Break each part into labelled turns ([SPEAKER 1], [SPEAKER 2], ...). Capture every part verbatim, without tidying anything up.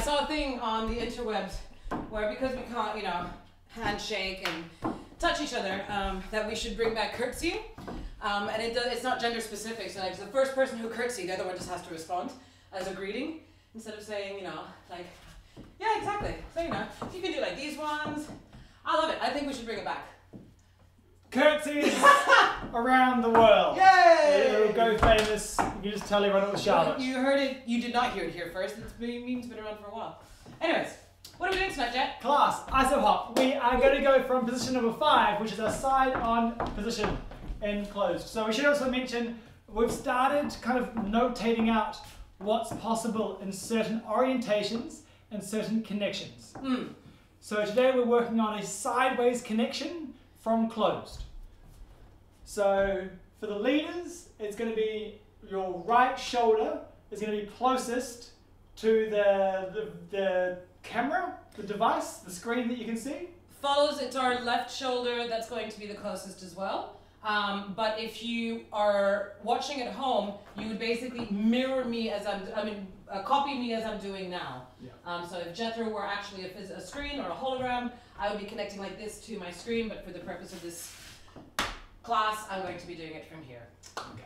[SPEAKER 1] saw a thing on the interwebs where because we can't, you know, handshake and touch each other, um, that we should bring back curtsying. Um, and it does, it's not gender specific, so like the first person who curtsied, the other one just has to respond as a greeting instead of saying, you know, like, yeah, exactly. So, you know, you can do like these ones. I love it. I think we should bring it back.
[SPEAKER 2] Curtsies around the world.
[SPEAKER 1] Yay!
[SPEAKER 2] It'll go famous. You can just tell everyone it was Charlotte.
[SPEAKER 1] You heard it. You did not hear it here first. It's been, meme's been around for a while. Anyways, what are we doing tonight, Jet?
[SPEAKER 2] Class, I S O hop. We are going to go from position number five, which is our side-on position in closed. So we should also mention we've started kind of notating out what's possible in certain orientations and certain connections.
[SPEAKER 1] Mm.
[SPEAKER 2] So today we're working on a sideways connection from closed. So for the leaders, it's going to be your right shoulder is going to be closest to the, the, the camera, the device, the screen that you can see.
[SPEAKER 1] Follows, it's our left shoulder that's going to be the closest as well. Um, but if you are watching at home, you would basically mirror me as I'm, I mean, uh, copy me as I'm doing now.
[SPEAKER 2] Yeah. Um,
[SPEAKER 1] so if Jethro were actually a, a screen or a hologram, I would be connecting like this to my screen, but for the purpose of this class, I'm going to be doing it from here.
[SPEAKER 2] Okay.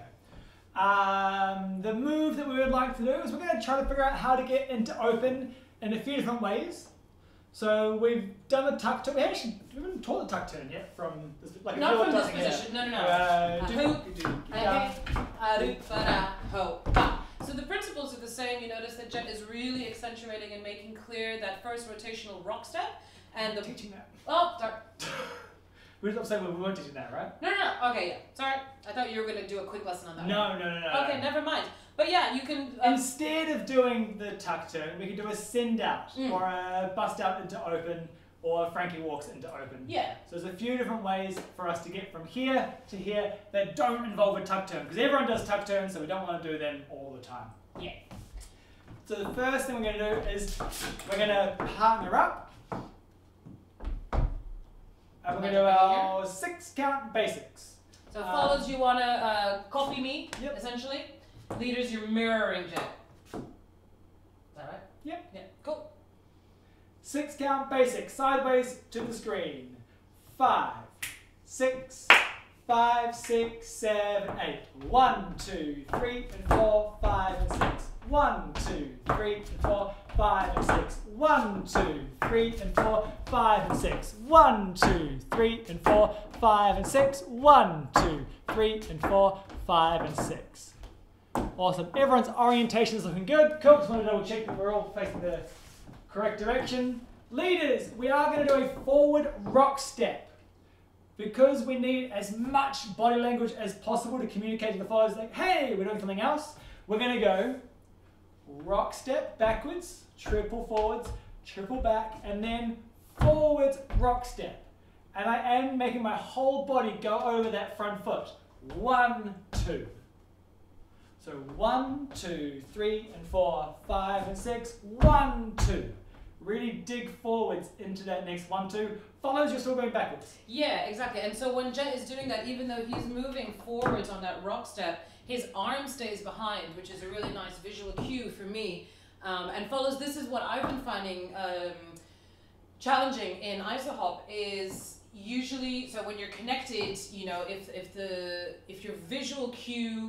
[SPEAKER 2] Um, the move that we would like to do is we're going to try to figure out how to get into open in a few different ways. So we've done the tuck turn. We actually we haven't taught the tuck turn yet from this, like
[SPEAKER 1] not from this
[SPEAKER 2] here.
[SPEAKER 1] position. No, no, no.
[SPEAKER 2] Uh,
[SPEAKER 1] uh,
[SPEAKER 2] do,
[SPEAKER 1] hoop,
[SPEAKER 2] do, do,
[SPEAKER 1] uh, uh, do, ba, ho, ba. So the principles are the same. You notice that Jet is really accentuating and making clear that first rotational rock step and the
[SPEAKER 2] teaching that.
[SPEAKER 1] Oh, sorry.
[SPEAKER 2] We're not saying we weren't teaching that, right?
[SPEAKER 1] No, no, no. Okay, yeah. Sorry. I thought you were going to do a quick lesson on that.
[SPEAKER 2] No,
[SPEAKER 1] one.
[SPEAKER 2] no, no, no.
[SPEAKER 1] Okay,
[SPEAKER 2] no.
[SPEAKER 1] never mind. But yeah, you can. Um,
[SPEAKER 2] Instead of doing the tuck turn, we can do a send out
[SPEAKER 1] mm.
[SPEAKER 2] or a bust out into open, or Frankie walks into open.
[SPEAKER 1] Yeah.
[SPEAKER 2] So there's a few different ways for us to get from here to here that don't involve a tuck turn, because everyone does tuck turns, so we don't want to do them all the time.
[SPEAKER 1] Yeah.
[SPEAKER 2] So the first thing we're going to do is we're going to partner up. And we're going to do our six count basics.
[SPEAKER 1] So follows, um, you want to uh, copy me,
[SPEAKER 2] yep.
[SPEAKER 1] essentially. Leaders, you're mirroring Jet. Is that right?
[SPEAKER 2] Yep.
[SPEAKER 1] Yeah, cool.
[SPEAKER 2] Six count basics, sideways to the screen. Five, six, five, six, seven, eight. One, two, three, and four, five, and six. One, two, three, and four, five, and six. One, two, three, and four, five, and six. One, two, three, and four, five, and six. One, two, three, and four, five, and six. Awesome. Everyone's orientation is looking good. Cool. Just want to double check that we're all facing the correct direction. Leaders, we are going to do a forward rock step. Because we need as much body language as possible to communicate to the followers like, hey, we're doing something else. We're going to go rock step backwards, triple forwards, triple back, and then forwards rock step. And I am making my whole body go over that front foot. One, two. So one, two, three, and four, five, and six. One, two. Really dig forwards into that next one, two. Follows, you're still going backwards.
[SPEAKER 1] Yeah, exactly. And so when Jet is doing that, even though he's moving forwards on that rock step, his arm stays behind, which is a really nice visual cue for me. Um, and follows, this is what I've been finding um, challenging in I S O hop is usually, so when you're connected, you know, if, if, the, if your visual cue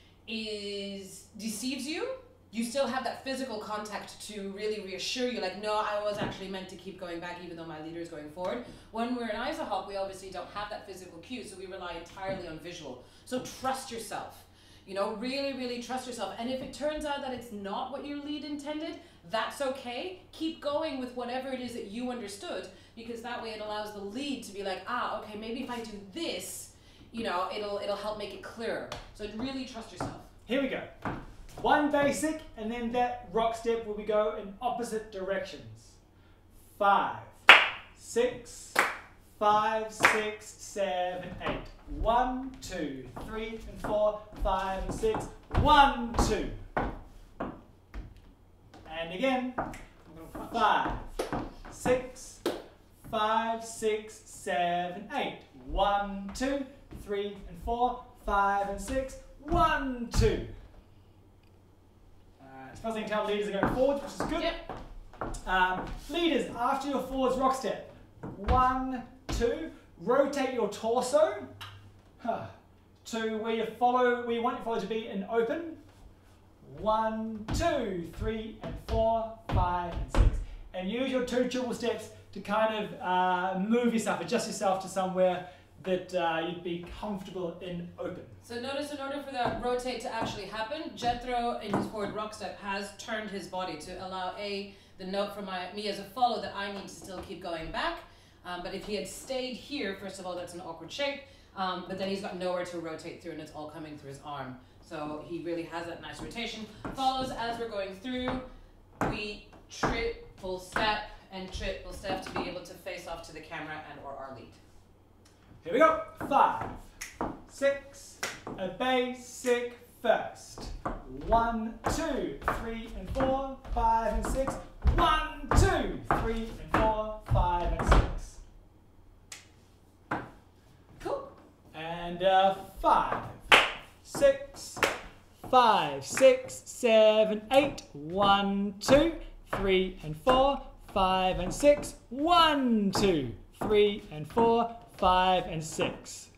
[SPEAKER 1] is deceives you, you still have that physical contact to really reassure you, like, no, I was actually meant to keep going back even though my leader is going forward. When we're in I S O hop, we obviously don't have that physical cue, so we rely entirely on visual. So trust yourself. You know, really, really trust yourself. And if it turns out that it's not what your lead intended, that's okay. Keep going with whatever it is that you understood, because that way it allows the lead to be like, ah, okay, maybe if I do this, you know, it'll, it'll help make it clearer. So really trust yourself.
[SPEAKER 2] Here we go. One basic, and then that rock step where we go in opposite directions. Five, six, five, six, seven, eight. One, two, three, and four, five, and six. One, two. And again, five, six, five, six, seven, eight. One, two, three, and four, five, and six. One, two. Uh, as far as I can tell, leaders are going forward, which is good.
[SPEAKER 1] Yep.
[SPEAKER 2] Um, leaders, after your forwards rock step, one, two, rotate your torso huh, to where you follow, where you want your follow to be in open. One, two, three, and four, five, and six. And use your two triple steps to kind of uh, move yourself, adjust yourself to somewhere that uh, you'd be comfortable in open.
[SPEAKER 1] So notice in order for that rotate to actually happen, Jethro in his forward rock step has turned his body to allow a the note from my, me as a follow that I need to still keep going back. Um, but if he had stayed here, first of all, that's an awkward shape. Um, but then he's got nowhere to rotate through and it's all coming through his arm. So he really has that nice rotation. Follows as we're going through, we triple step and triple step to be able to face off to the camera and or our lead.
[SPEAKER 2] Here we go. Five, six, a basic first. One, two, three, and four, five, and six. One, two, three, and four, five, and six.
[SPEAKER 1] Cool.
[SPEAKER 2] And uh, five, six, five, six, seven, eight. One, two, three, and four, five, and six. One, two, three, and four, five, and six.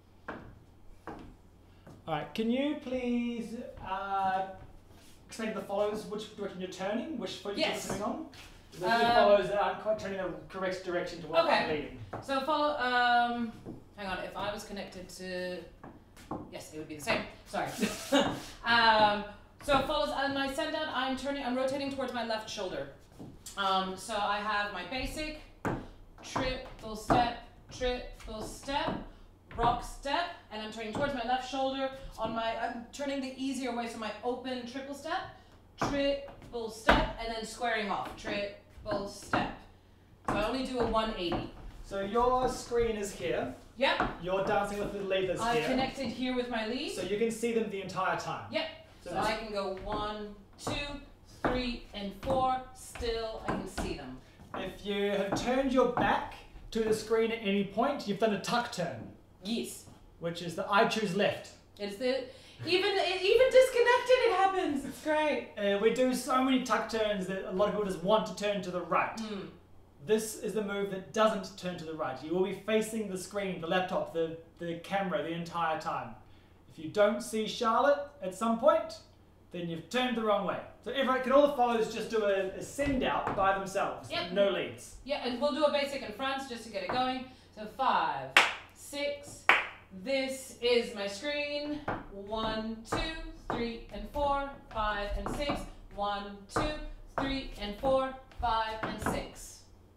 [SPEAKER 2] All right, can you please uh, explain to the followers which direction you're turning, which foot
[SPEAKER 1] yes.
[SPEAKER 2] you're turning on? The
[SPEAKER 1] Um,
[SPEAKER 2] followers that aren't quite turning the correct direction to what
[SPEAKER 1] okay.
[SPEAKER 2] I'm leading.
[SPEAKER 1] So follow, um, hang on, if I was connected to, yes, it would be the same, sorry. um, so follows, on my send out, I'm turning, I'm rotating towards my left shoulder. Um, so I have my basic, triple step, triple step, rock step, and I'm turning towards my left shoulder. On my, I'm turning the easier way, so my open triple step, triple step, and then squaring off, triple step. So I only do a one eighty.
[SPEAKER 2] So your screen is here.
[SPEAKER 1] Yep.
[SPEAKER 2] You're dancing with the leaders
[SPEAKER 1] I
[SPEAKER 2] here.
[SPEAKER 1] connected here with my lead.
[SPEAKER 2] So you can see them the entire time.
[SPEAKER 1] Yep.
[SPEAKER 2] So,
[SPEAKER 1] So I can go one, two, three, and four. Still, I can see them.
[SPEAKER 2] if you have turned your back to the screen at any point, you've done a tuck turn,
[SPEAKER 1] Yes.
[SPEAKER 2] which is the I choose left.
[SPEAKER 1] It's the even even disconnected it happens. It's great.
[SPEAKER 2] Uh, we do so many tuck turns that a lot of people just want to turn to the right.
[SPEAKER 1] Mm.
[SPEAKER 2] This is the move that doesn't turn to the right. You will be facing the screen, the laptop, the, the camera the entire time. If you don't see Charlotte at some point, then you've turned the wrong way. So everyone, can all the followers just do a, a send out by themselves?
[SPEAKER 1] Yep.
[SPEAKER 2] No leads.
[SPEAKER 1] Yeah, and we'll do a basic in front just to get it going. So five, six. This is my screen. One, two, three, and four, five, and six. One, two, three, and four, five, and six.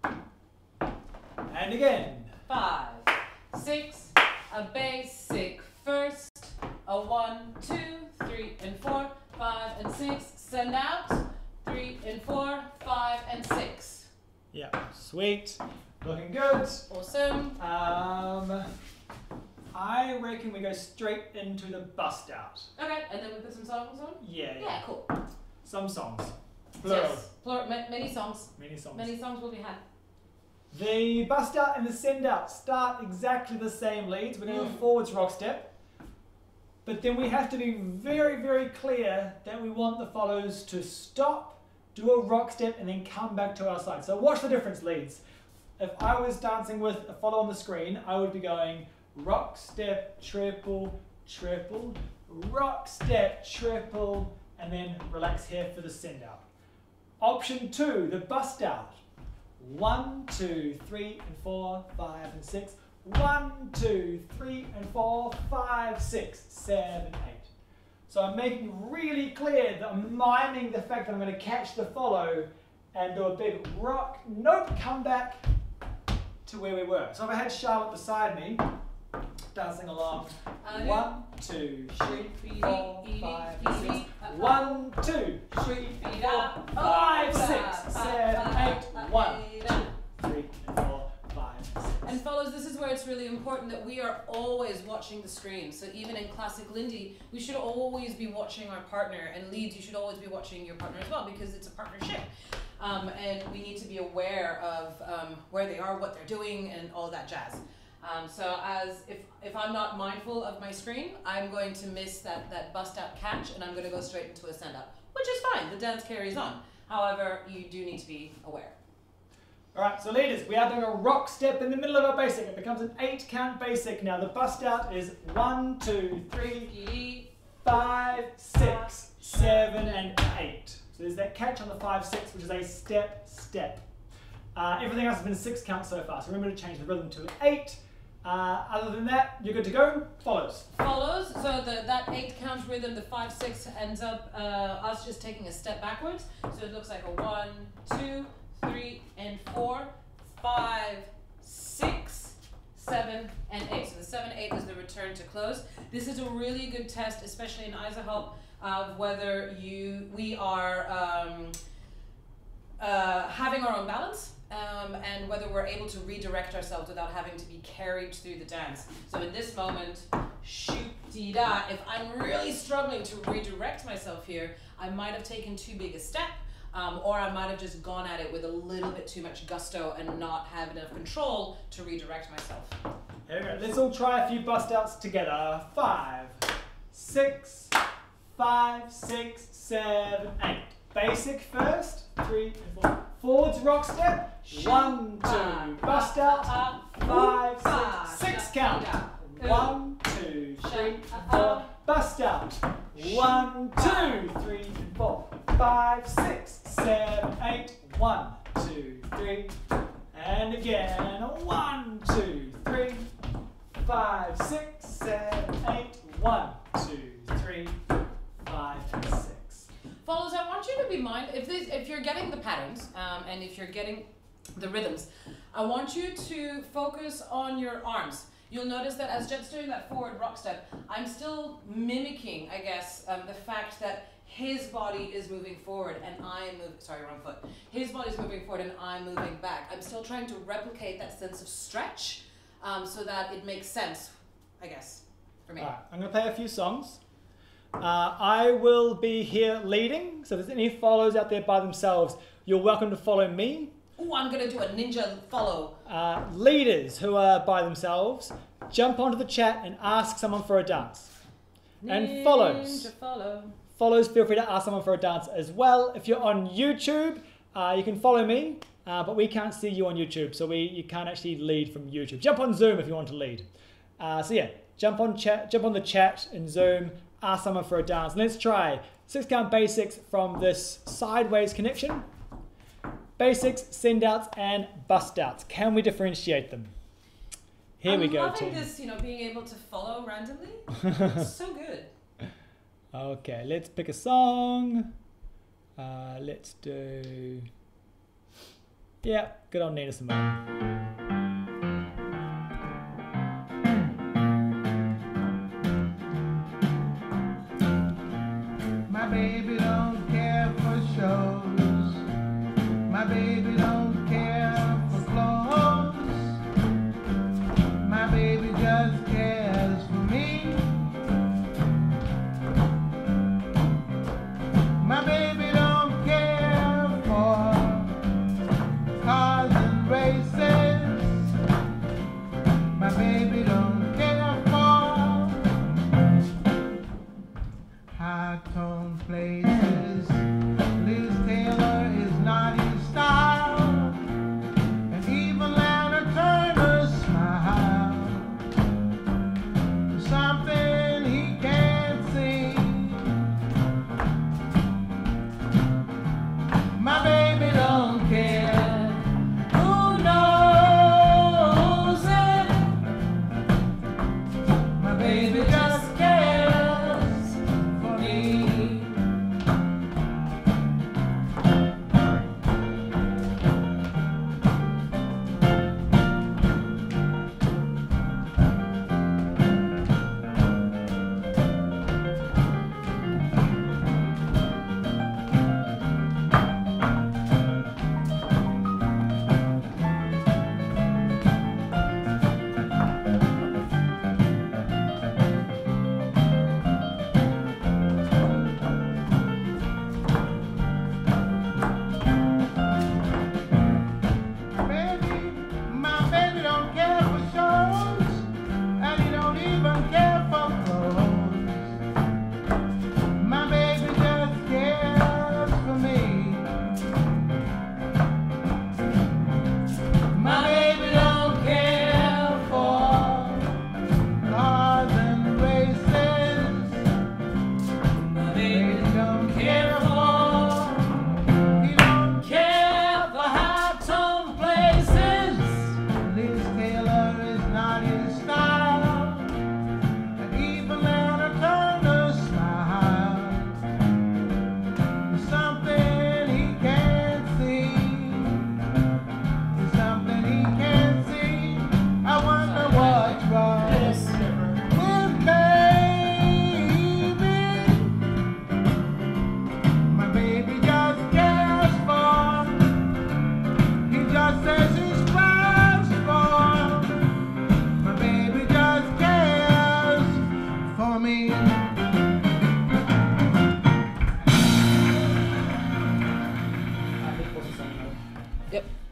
[SPEAKER 2] And again.
[SPEAKER 1] Five, six, a basic first, a one, two, three, and four, five, and six. Send out, three, and four, five, and six.
[SPEAKER 2] Yeah, sweet. Looking good.
[SPEAKER 1] Awesome.
[SPEAKER 2] Um, I reckon we go straight into the bust out.
[SPEAKER 1] Okay, and then we put some songs on?
[SPEAKER 2] Yeah, yeah.
[SPEAKER 1] Yeah, cool.
[SPEAKER 2] Some songs. Plural.
[SPEAKER 1] Yes, plural, ma- many songs.
[SPEAKER 2] Many songs.
[SPEAKER 1] Many songs will be had.
[SPEAKER 2] The bust out and the send out start exactly the same leads. We're going to do a
[SPEAKER 1] Mm.
[SPEAKER 2] forwards rock step. But then we have to be very, very clear that we want the follows to stop, do a rock step, and then come back to our side. So watch the difference, leads. If I was dancing with a follow on the screen, I would be going rock step, triple, triple, rock step, triple, and then relax here for the send out. Option two, the bust out. One, two, three, and four, five, and six. One, two, three, and four, five, six, seven, eight. So I'm making really clear that I'm miming the fact that I'm going to catch the follow and do a big rock, nope, come back to where we were. So if I had Charlotte beside me, dancing along,
[SPEAKER 1] Uh,
[SPEAKER 2] one, two, three, four, five, six. One, two, three, four, five, six, seven, eight. One, two, three, and four, five, six.
[SPEAKER 1] And follows, this is where it's really important that we are always watching the screen. So even in classic Lindy, we should always be watching our partner. And leads, you should always be watching your partner as well because it's a partnership. Um, and we need to be aware of um, where they are, what they're doing, and all that jazz. Um, so as if, if I'm not mindful of my screen, I'm going to miss that, that bust out catch and I'm going to go straight into a send up, which is fine. The dance carries on. However, you do need to be aware.
[SPEAKER 2] All right, so leaders, we are doing a rock step in the middle of our basic. It becomes an eight count basic. Now the bust out is one, two, three, five, six, seven, and eight. So there's that catch on the five, six, which is a step, step. Uh, everything else has been six counts so far, so remember to change the rhythm to eight. Uh, other than that, you're good to go. Follows.
[SPEAKER 1] Follows, so the, that eight count rhythm, the five, six, ends up uh, us just taking a step backwards. So it looks like a one, two, three, and four, five, six, seven, and eight. So the seven, eight is the return to close. This is a really good test, especially in Eisenhower, of whether you we are um, uh, having our own balance. Um, and whether we're able to redirect ourselves without having to be carried through the dance. So in this moment, shoot-dee-da, if I'm really struggling to redirect myself here, I might have taken too big a step, um, or I might have just gone at it with a little bit too much gusto and not have enough control to redirect myself.
[SPEAKER 2] Here we go. Let's all try a few bust outs together. Five, six, five, six, seven, eight. Basic first, three, and four. Forwards rock step. One, two, bust out. Five, six, six count. One, two, three, four. Bust out. One, two, three, four. Five, six, seven, eight. One, two, three. And again. One, two, three. Five, six, seven, eight. One, two, three, five, six.
[SPEAKER 1] Follows, I want you to be mindful, if, this, if you're getting the patterns um, and if you're getting the rhythms, I want you to focus on your arms. You'll notice that as Jet's doing that forward rock step, I'm still mimicking, I guess, um, the fact that his body is moving forward and I'm moving, sorry, wrong foot. His body's moving forward and I'm moving back. I'm still trying to replicate that sense of stretch um, so that it makes sense, I guess, for me.
[SPEAKER 2] All right, I'm going to play a few songs. Uh, I will be here leading, so if there's any follows out there by themselves, you're welcome to follow me.
[SPEAKER 1] Oh, I'm going to do a ninja follow.
[SPEAKER 2] Uh, leaders who are by themselves, jump onto the chat and ask someone for a dance. Ninja and follows.
[SPEAKER 1] Follow.
[SPEAKER 2] Follows, feel free to ask someone for a dance as well. If you're on YouTube, uh, you can follow me, uh, but we can't see you on YouTube, so we you can't actually lead from YouTube. Jump on Zoom if you want to lead. Uh, so yeah, jump on chat, jump on the chat in Zoom. Ask someone for a dance. Let's try six count basics from this sideways connection. Basics, send outs, and bust outs. Can we differentiate them? Here
[SPEAKER 1] I'm
[SPEAKER 2] we go.
[SPEAKER 1] I'm loving
[SPEAKER 2] team.
[SPEAKER 1] this, you know, being able to follow randomly. It's so good.
[SPEAKER 2] Okay, let's pick a song. Uh, let's do. Yeah, good on Nina Simone.
[SPEAKER 3] My baby don't care for shows. My baby don't care for clothes. My baby just cares for me. My baby don't care for cars and races.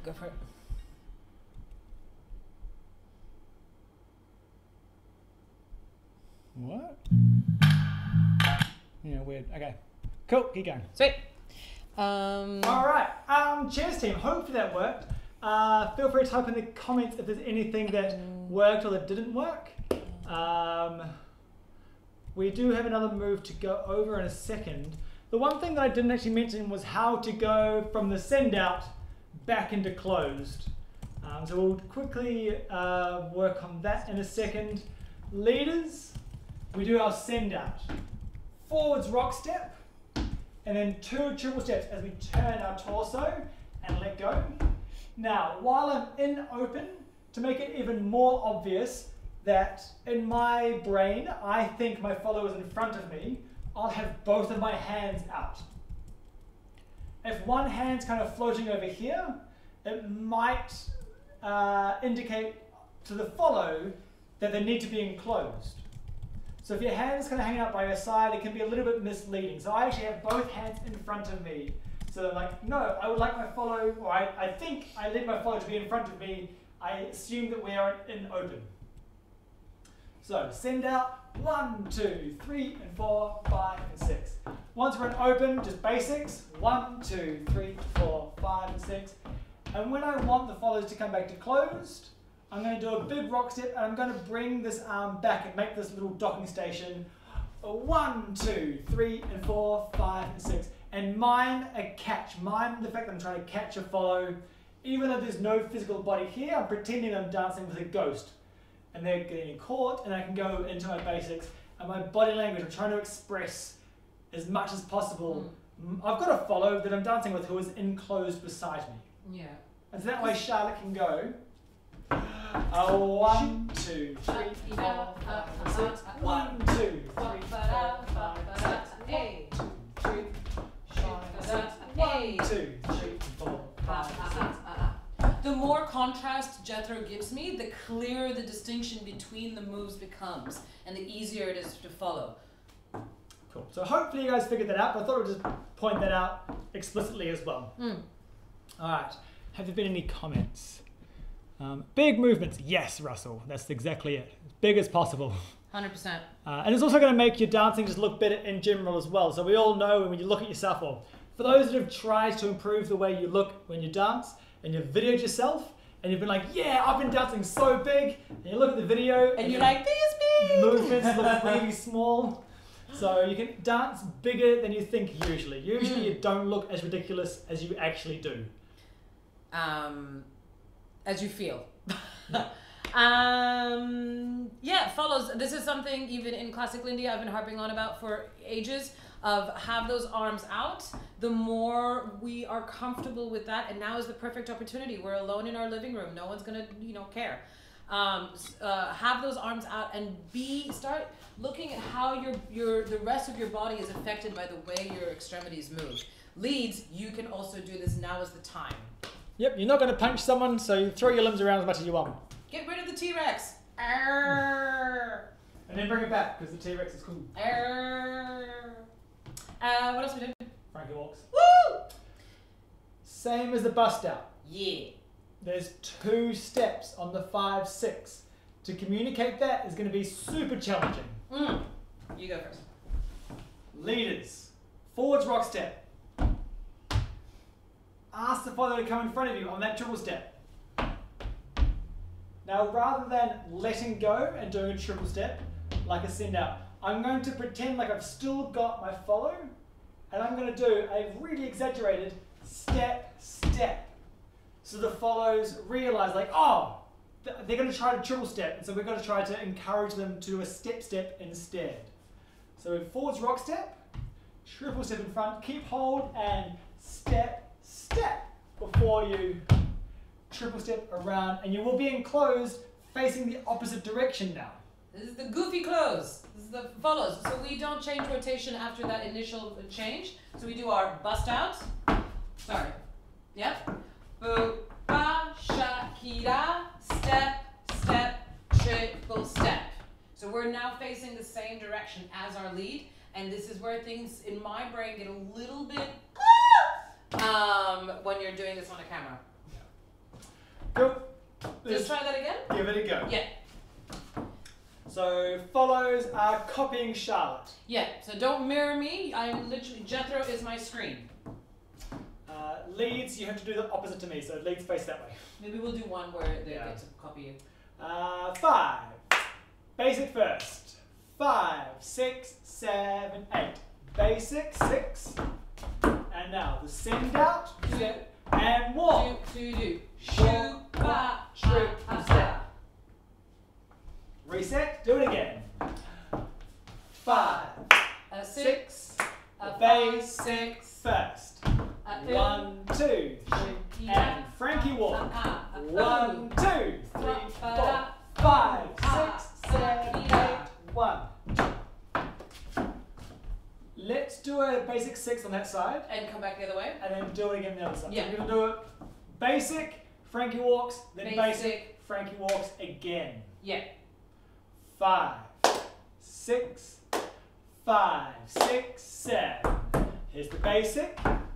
[SPEAKER 1] Go for it.
[SPEAKER 2] What? Yeah, weird. Okay. Cool, keep going.
[SPEAKER 1] Sweet. Um,
[SPEAKER 2] All right. Um, cheers, team. Hopefully that worked. Uh, feel free to type in the comments if there's anything that worked or that didn't work. Um, we do have another move to go over in a second. The one thing that I didn't actually mention was how to go from the send out back into closed. Um, so we'll quickly uh, work on that in a second. Leaders, we do our send out. Forwards rock step, and then two triple steps as we turn our torso and let go. Now, while I'm in open, to make it even more obvious that in my brain, I think my follower is in front of me, I'll have both of my hands out. If one hand's kind of floating over here, it might uh, indicate to the follow that they need to be enclosed. So if your hand's kind of hanging out by your side, it can be a little bit misleading. So I actually have both hands in front of me. So I'm like, no, I would like my follow, or I, I think I need my follow to be in front of me. I assume that we are in open. So send out one, two, three, and four, five, and six. Once we're in open, just basics. One, two, three, four, five, and six. And when I want the follows to come back to closed, I'm going to do a big rock step, and I'm going to bring this arm back and make this little docking station. One, two, three, and four, five, and six. And mime a catch. Mime the fact that I'm trying to catch a follow. Even though there's no physical body here, I'm pretending I'm dancing with a ghost. And they're getting caught, and I can go into my basics. And my body language, I'm trying to express as much as possible. Mm. I've got a follow that I'm dancing with who is enclosed beside me.
[SPEAKER 1] Yeah.
[SPEAKER 2] And so that way Charlotte can go. Uh, one, two, three, four, five, six. One, two, three, four, five, six. One, two, three, five, six. One, two, three, four, five, six.
[SPEAKER 1] The more contrast Jethro gives me, the clearer the distinction between the moves becomes, and the easier it is to follow.
[SPEAKER 2] Cool. So hopefully you guys figured that out, but I thought I would just point that out explicitly as well.
[SPEAKER 1] Mm.
[SPEAKER 2] All right. Have there been any comments? Um, big movements. Yes, Russell. That's exactly it. As big as possible.
[SPEAKER 1] one hundred percent.
[SPEAKER 2] Uh, and it's also going to make your dancing just look better in general as well. So we all know when you look at yourself, or for those that have tried to improve the way you look when you dance, and you've videoed yourself, and you've been like, yeah, I've been dancing so big, and you look at the video,
[SPEAKER 1] And,
[SPEAKER 2] and
[SPEAKER 1] you're like, this big!
[SPEAKER 2] movements look really small. So you can dance bigger than you think usually. Usually
[SPEAKER 1] Mm.
[SPEAKER 2] you don't look as ridiculous as you actually do.
[SPEAKER 1] Um, as you feel. um, yeah, follows. This is something even in classical India I've been harping on about for ages, of have those arms out. The more we are comfortable with that, and now is the perfect opportunity. We're alone in our living room. No one's gonna, you know, care. Um, uh, have those arms out and be start looking at how your your the rest of your body is affected by the way your extremities move. Leads, you can also do this. Now is the time.
[SPEAKER 2] Yep, you're not going to punch someone, so you throw your limbs around as much as you want.
[SPEAKER 1] Get rid of the T-Rex. Arr.
[SPEAKER 2] And then bring it back, because the T-Rex is cool.
[SPEAKER 1] Arr. Uh, what else we doing?
[SPEAKER 2] Frankie walks.
[SPEAKER 1] Woo!
[SPEAKER 2] Same as the bust out.
[SPEAKER 1] Yeah.
[SPEAKER 2] There's two steps on the five, six. To communicate that is going to be super challenging.
[SPEAKER 1] Mm. You go first.
[SPEAKER 2] Leaders. Forwards rock step. Ask the follower to come in front of you on that triple step. Now, rather than letting go and doing a triple step, like a send out, I'm going to pretend like I've still got my follow, and I'm going to do a really exaggerated step, step. So the follows realize like, oh, they're going to try to triple step, and so we're going to try to encourage them to do a step, step instead. So forwards rock step, triple step in front, keep hold, and step, step before you triple step around, and you will be enclosed facing the opposite direction now.
[SPEAKER 1] This is the goofy close. This is the follows. So we don't change rotation after that initial change. So we do our bust out. Sorry. Yep. Boo, ba, shakira, step, step, triple step. So we're now facing the same direction as our lead, and this is where things in my brain get a little bit um, when you're doing this on a camera. Just try that again?
[SPEAKER 2] Give it a go.
[SPEAKER 1] Yeah.
[SPEAKER 2] So follows are copying Charlotte.
[SPEAKER 1] Yeah, so don't mirror me. I'm literally, Jethro is my screen.
[SPEAKER 2] Uh, leads, you have to do the opposite to me, so leads face that way.
[SPEAKER 1] Maybe we'll do one where they
[SPEAKER 2] Yeah.
[SPEAKER 1] get to copy you.
[SPEAKER 2] Uh, five. Basic first. Five, six, seven, eight. Basic, six. And now the send out, step, and walk.
[SPEAKER 1] Do, do, do. Shoo,
[SPEAKER 2] Walk,
[SPEAKER 1] ba,
[SPEAKER 2] straight,
[SPEAKER 1] ah, ah,
[SPEAKER 2] step. Reset, do it again. Five,
[SPEAKER 1] A six,
[SPEAKER 2] six,
[SPEAKER 1] a
[SPEAKER 2] base,
[SPEAKER 1] five, six,
[SPEAKER 2] first.
[SPEAKER 1] a
[SPEAKER 2] One, two, three, and Frankie walk.
[SPEAKER 1] ah, ah,
[SPEAKER 2] One, two, three,
[SPEAKER 1] Ba,
[SPEAKER 2] four,
[SPEAKER 1] ba,
[SPEAKER 2] five,
[SPEAKER 1] ah,
[SPEAKER 2] six, seven,
[SPEAKER 1] ah,
[SPEAKER 2] eight, one. Let's do a basic six on that side,
[SPEAKER 1] and come back the other way.
[SPEAKER 2] and then do it again on the other side.
[SPEAKER 1] Yeah.
[SPEAKER 2] So we're gonna do it basic, Frankie walks, then basic,
[SPEAKER 1] Basic.
[SPEAKER 2] Frankie walks again.
[SPEAKER 1] Yeah.
[SPEAKER 2] Five, six, five, six, seven. Here's the basic,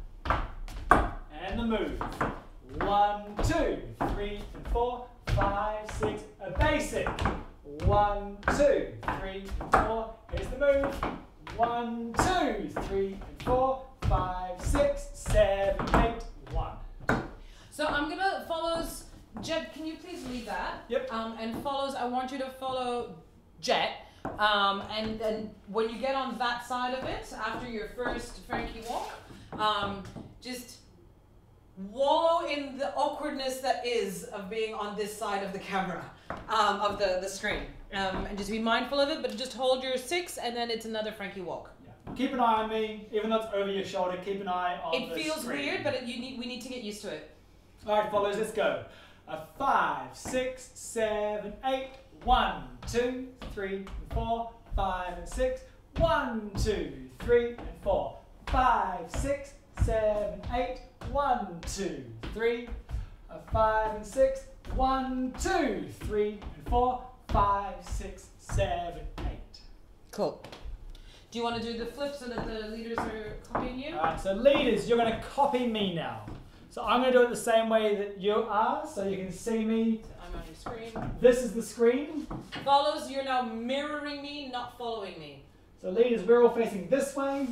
[SPEAKER 2] and the move. One, two, three, and four, five, six, a basic. One, two, three, and four. Here's the move. One, two, three, and four, five, six, seven, eight, one.
[SPEAKER 1] So I'm gonna follows Jet. Can you please lead that?
[SPEAKER 2] Yep.
[SPEAKER 1] Um, and follows. I want you to follow Jet. Um, and then when you get on that side of it after your first Frankie walk, um, just wallow in the awkwardness that is of being on this side of the camera, um, of the the screen, um, and just be mindful of it. But just hold your six, and then it's another Frankie walk.
[SPEAKER 2] Yeah. Keep an eye on me, even though it's over your shoulder. Keep an eye on
[SPEAKER 1] It
[SPEAKER 2] the
[SPEAKER 1] feels
[SPEAKER 2] screen.
[SPEAKER 1] weird, but it, you need we need to get used to it.
[SPEAKER 2] All right, followers, let's go. A five, six, seven, eight. One, two, three, and four, five, and six. One, two, three, and four, five, six, seven, eight. One, two, three, a five and six. One, two, three, and four, five, six, seven, eight.
[SPEAKER 1] Cool. Do you want to do the flip so that the leaders are copying you?
[SPEAKER 2] All right, so leaders, you're going to copy me now. So I'm going to do it the same way that you are, so you can see me.
[SPEAKER 1] I'm on your screen.
[SPEAKER 2] This is the screen.
[SPEAKER 1] Follows, you're now mirroring me, not following me.
[SPEAKER 2] So leaders, we're all facing this way.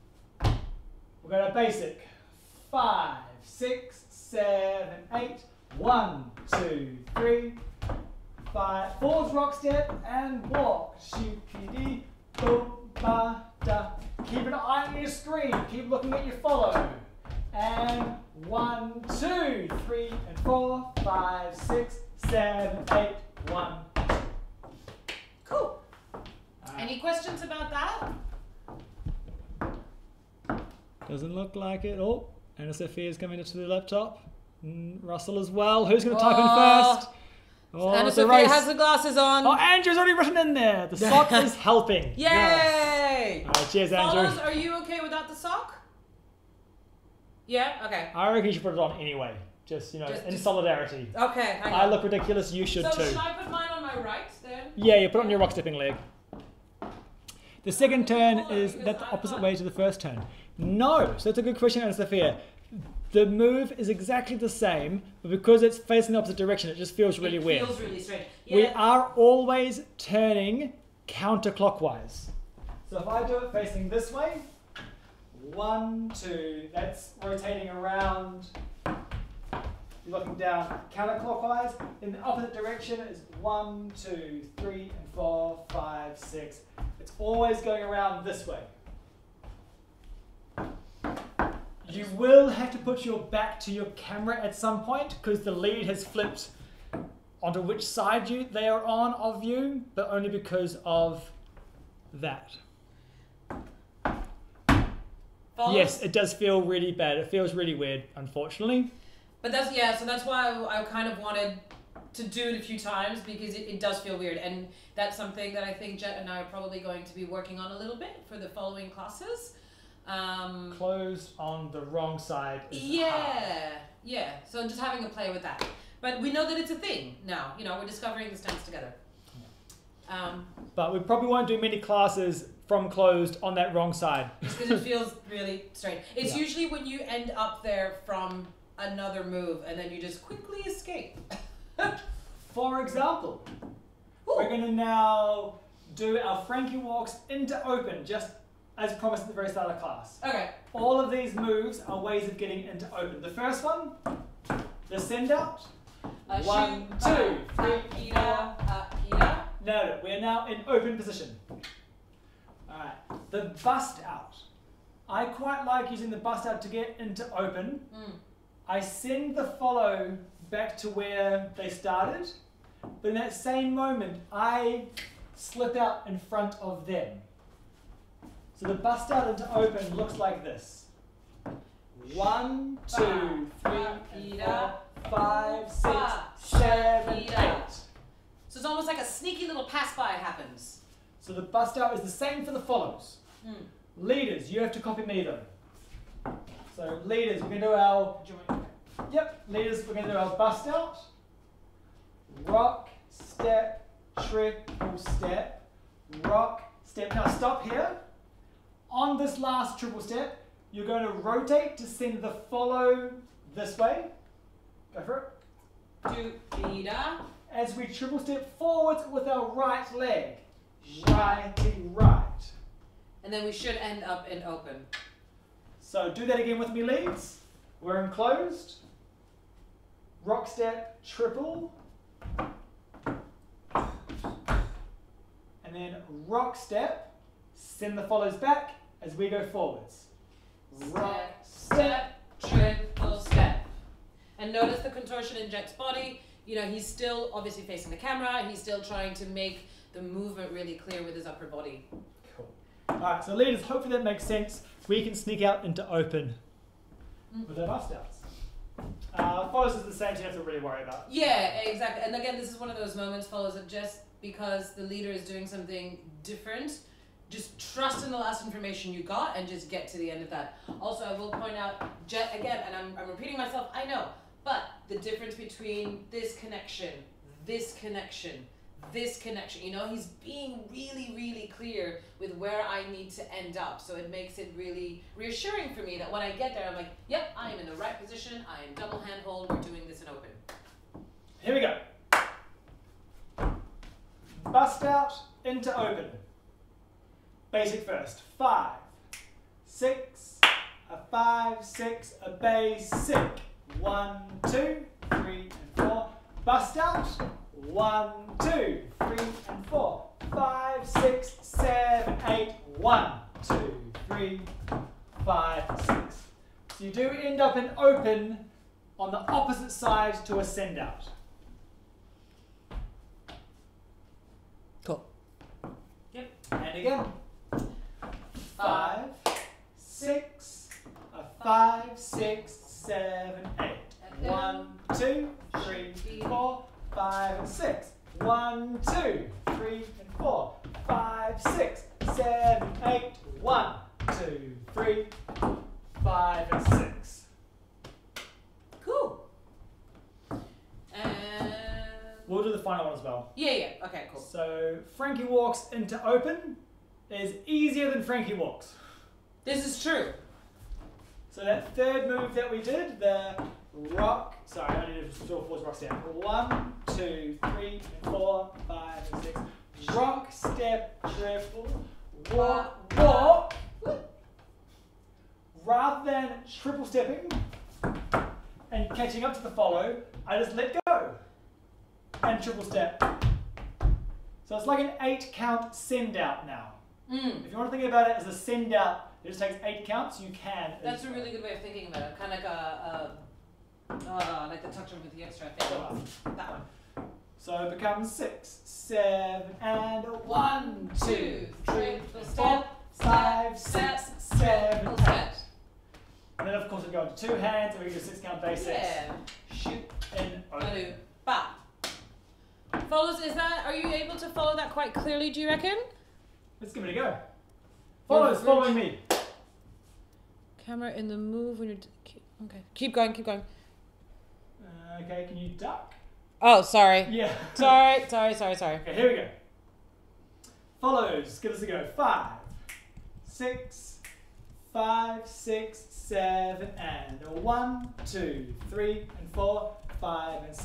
[SPEAKER 2] We're going to basic. Five, six, seven, eight. One, two, three, five. Forwards rock step and walk. Shoo-kee-dee, boom, ba, da. Keep an eye on your screen. Keep looking at your follow. And one, two, three, and four, five, six, seven, eight, one.
[SPEAKER 1] Cool.
[SPEAKER 2] Right.
[SPEAKER 1] Any questions about that?
[SPEAKER 2] Doesn't look like it. Oh, Anna Sophia's coming into the laptop. Mm, Russell as well. Who's going to type
[SPEAKER 1] Oh.
[SPEAKER 2] in first? Oh,
[SPEAKER 1] Anna
[SPEAKER 2] it's a
[SPEAKER 1] Sophia
[SPEAKER 2] race.
[SPEAKER 1] has the glasses on.
[SPEAKER 2] Oh, Andrew's already written in there. The sock is helping.
[SPEAKER 1] Yay!
[SPEAKER 2] Yes. All right, cheers, Andrew.
[SPEAKER 1] Follows, are you okay without the sock? Yeah? Okay.
[SPEAKER 2] I reckon you should put it on anyway. Just, you know,
[SPEAKER 1] Just-
[SPEAKER 2] in
[SPEAKER 1] just-
[SPEAKER 2] solidarity.
[SPEAKER 1] Okay, hang
[SPEAKER 2] I
[SPEAKER 1] on.
[SPEAKER 2] look ridiculous, you should
[SPEAKER 1] so
[SPEAKER 2] too.
[SPEAKER 1] should I put mine on my right then?
[SPEAKER 2] Yeah, you put it on your rock stepping leg. The second turn
[SPEAKER 1] Hold on,
[SPEAKER 2] is
[SPEAKER 1] because
[SPEAKER 2] that the
[SPEAKER 1] I
[SPEAKER 2] opposite
[SPEAKER 1] thought-
[SPEAKER 2] way to the first turn. No, so that's a good question, Anna Sophia. The move is exactly the same, but because it's facing the opposite direction, it just feels really
[SPEAKER 1] it
[SPEAKER 2] weird.
[SPEAKER 1] feels really strange.
[SPEAKER 2] We
[SPEAKER 1] Yeah.
[SPEAKER 2] are always turning counterclockwise. So if I do it facing this way, one, two, that's rotating around. You're looking down counterclockwise. In the opposite direction is one, two, three, and four, five, six. It's always going around this way. You will have to put your back to your camera at some point because the lead has flipped onto which side you they are on of you, but only because of that.
[SPEAKER 1] Follows?
[SPEAKER 2] Yes, it does feel really bad. It feels really weird, unfortunately.
[SPEAKER 1] But that's, yeah, so that's why I, I kind of wanted to do it a few times because it, it does feel weird. And that's something that I think Jet and I are probably going to be working on a little bit for the following classes. Um,
[SPEAKER 2] Closed on the wrong side is hard.
[SPEAKER 1] yeah, yeah. So just having a play with that. But we know that it's a thing now. You know, we're discovering the stance together. Um,
[SPEAKER 2] But we probably won't do many classes from closed on that wrong side.
[SPEAKER 1] because it feels really strange. It's
[SPEAKER 2] Yeah.
[SPEAKER 1] usually when you end up there from another move and then you just quickly escape.
[SPEAKER 2] For example,
[SPEAKER 1] Ooh.
[SPEAKER 2] we're going to now do our Frankie walks into open, just as promised at the very start of class.
[SPEAKER 1] Okay.
[SPEAKER 2] All of these moves are ways of getting into open. The first one, the send out.
[SPEAKER 1] Uh,
[SPEAKER 2] One,
[SPEAKER 1] shoot,
[SPEAKER 2] two,
[SPEAKER 1] uh,
[SPEAKER 2] three,
[SPEAKER 1] uh, Peter, uh, Peter.
[SPEAKER 2] Nailed it. We are now in open position. Alright, the bust out. I quite like using the bust out to get into open.
[SPEAKER 1] Mm.
[SPEAKER 2] I send the follow back to where they started, but in that same moment, I slip out in front of them. So the bust out into open looks like this. One, two, three, and four, five, six, seven, eight.
[SPEAKER 1] So it's almost like a sneaky little pass by happens.
[SPEAKER 2] So the bust out is the same for the follows.
[SPEAKER 1] Mm.
[SPEAKER 2] Leaders, you have to copy me though. So leaders, we're going to do our, yep, leaders, we're going to do our bust out, rock, step, triple step, rock, step. Now stop here. On this last triple step, you're going to rotate to send the follow this way. Go for it.
[SPEAKER 1] To Peter.
[SPEAKER 2] As we triple step forwards with our right leg. Righty right.
[SPEAKER 1] And then we should end up in open.
[SPEAKER 2] So do that again with me, leads. We're enclosed. Rock step, triple. And then rock step. Send the follows back as we go forwards. Rock
[SPEAKER 1] Step, step, triple step. And notice the contortion in Jet's body. You know, he's still obviously facing the camera. He's still trying to make the movement really clear with his upper body.
[SPEAKER 2] Cool. Alright, so leaders, hopefully that makes sense. We can sneak out into open
[SPEAKER 1] Mm.
[SPEAKER 2] with our bust outs. Uh, follows is the same, so you don't have to really worry about.
[SPEAKER 1] Yeah, exactly. And again, this is one of those moments, follows, that just because the leader is doing something different, just trust in the last information you got and just get to the end of that. Also, I will point out, Jet, again, and I'm, I'm repeating myself, I know, but the difference between this connection, this connection, this connection, you know, he's being really, really clear with where I need to end up. So it makes it really reassuring for me that when I get there, I'm like, yep, I am in the right position. I am double hand hold. We're doing this in open.
[SPEAKER 2] Here we go. Bust out into open. Basic first. Five, six, a five, six, a basic. One, two, three, and four. Bust out. One, two, three, and four. Five, six, seven, eight. One, two, three, five, six. So you do end up in open on the opposite side to a send out.
[SPEAKER 1] Cool. Yep.
[SPEAKER 2] And again. Five, six, a five, six, seven, eight. One, two, three, four, five, and six. One, two, three, and four. Five, six, seven, eight. One, two, three, five, and six.
[SPEAKER 1] Cool. And
[SPEAKER 2] We'll do the final one as well.
[SPEAKER 1] yeah, yeah. Okay, cool.
[SPEAKER 2] So Frankie walks into open is easier than Frankie walks.
[SPEAKER 1] This is true.
[SPEAKER 2] So that third move that we did, the rock, sorry, I need to draw forwards rock step. One, two, three, and four, five, and six. Rock step, triple, walk, walk. Rather than triple stepping and catching up to the follow, I just let go and triple step. So it's like an eight count send out now.
[SPEAKER 1] Mm.
[SPEAKER 2] If you want to think about it as a send out, it just takes eight counts, you can.
[SPEAKER 1] That's a really good way of thinking about it. Kind of like a, a uh, like the touch over with the extra. I think. That one.
[SPEAKER 2] So it becomes six, seven, and a one, two, three, four, five, six, seven, eight. And then of course we go into two hands and we do six count basics.
[SPEAKER 1] Yeah. Shoot.
[SPEAKER 2] In open.
[SPEAKER 1] Hello. Ba. Follows, is that, are you able to follow that quite clearly, do you reckon?
[SPEAKER 2] Let's give it a go. Follows, following me.
[SPEAKER 1] Camera in the move when you're, keep, okay. Keep going, keep going.
[SPEAKER 2] Uh, okay, can you duck?
[SPEAKER 1] Oh, sorry.
[SPEAKER 2] Yeah.
[SPEAKER 1] Sorry, sorry, sorry, sorry.
[SPEAKER 2] Okay, here we go. Follows, give us a go. Five, six, five, six, seven, and a one, two, three, and four, five, and six.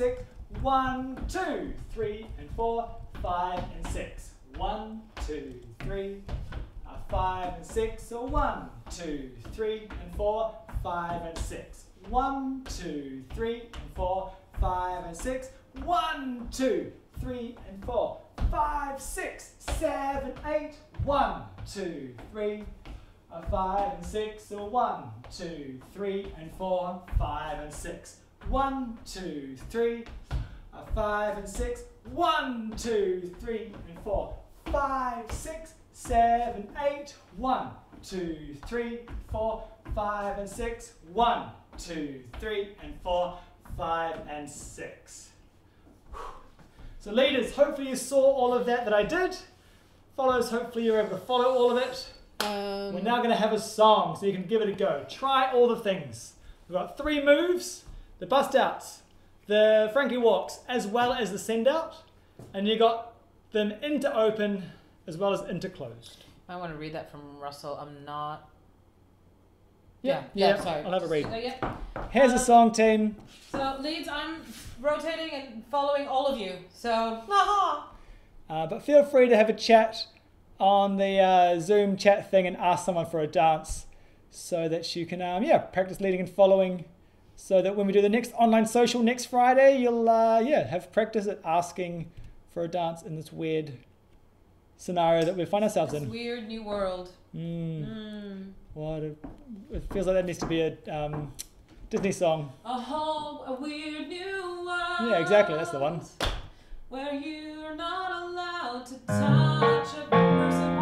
[SPEAKER 2] One, two, three, and four, five, and six. One, two, three, uh, five, and six. So one, two, three, and four, five, and six. One, two, three, and four, five, and six. One, two, three, and four, five, six, seven, eight. One, two, three, uh, five, and six. So one, two, three, and four, five, and six. One, two, three, uh, five, and six. One, two, three, and four, five, six, seven, eight. One, two, three, four, five, and six. One, two, three, and four, five, and six. So leaders, hopefully you saw all of that that I did. Followers, hopefully you're able to follow all of it.
[SPEAKER 1] Um,
[SPEAKER 2] We're now going to have a song, so you can give it a go. Try all the things. We've got three moves, the bust outs, the Frankie walks, as well as the send out. And you got them into open, as well as into closed.
[SPEAKER 1] I want to read that from Russell. I'm not...
[SPEAKER 2] Yeah,
[SPEAKER 1] yeah,
[SPEAKER 2] yeah,
[SPEAKER 1] yeah, sorry.
[SPEAKER 2] I'll have a read.
[SPEAKER 1] Uh, yeah.
[SPEAKER 2] Here's
[SPEAKER 1] Um,
[SPEAKER 2] a song, team.
[SPEAKER 1] So, leads, I'm rotating and following all of you. So, aha!
[SPEAKER 2] Uh, but feel free to have a chat on the uh, Zoom chat thing and ask someone for a dance so that you can, um, yeah, practice leading and following so that when we do the next online social next Friday, you'll, uh, yeah, have practice at asking for a dance in this weird scenario that we find ourselves
[SPEAKER 1] This
[SPEAKER 2] in.
[SPEAKER 1] weird new world.
[SPEAKER 2] Mm.
[SPEAKER 1] Mm.
[SPEAKER 2] What a, it feels like that needs to be a um, Disney song.
[SPEAKER 1] A whole, a weird new world.
[SPEAKER 2] Yeah, exactly, that's the one.
[SPEAKER 1] Where you're not allowed to touch a person.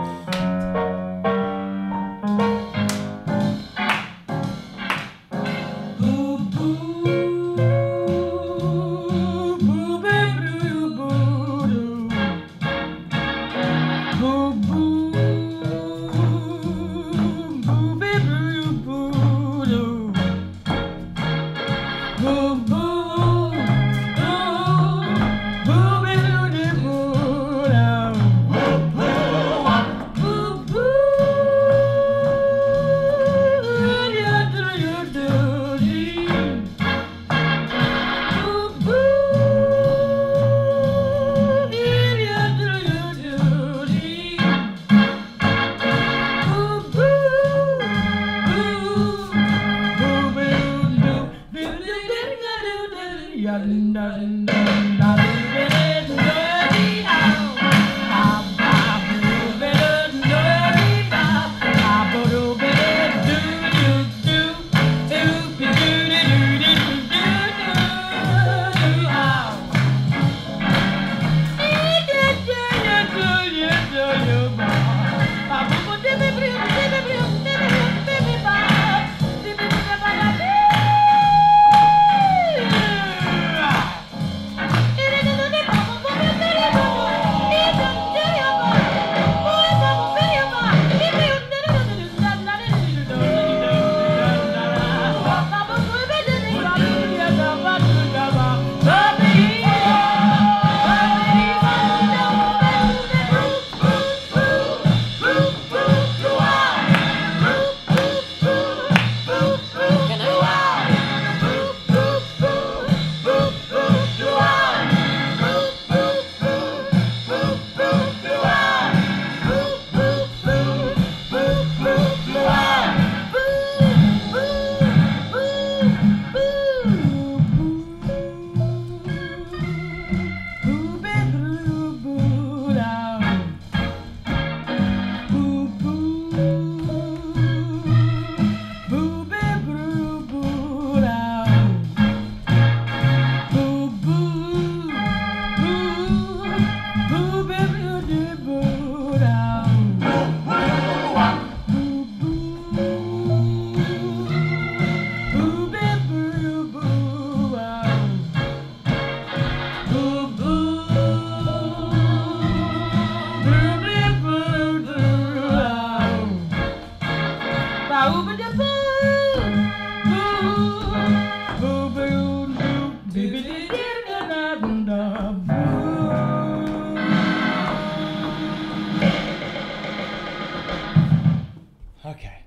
[SPEAKER 2] Okay.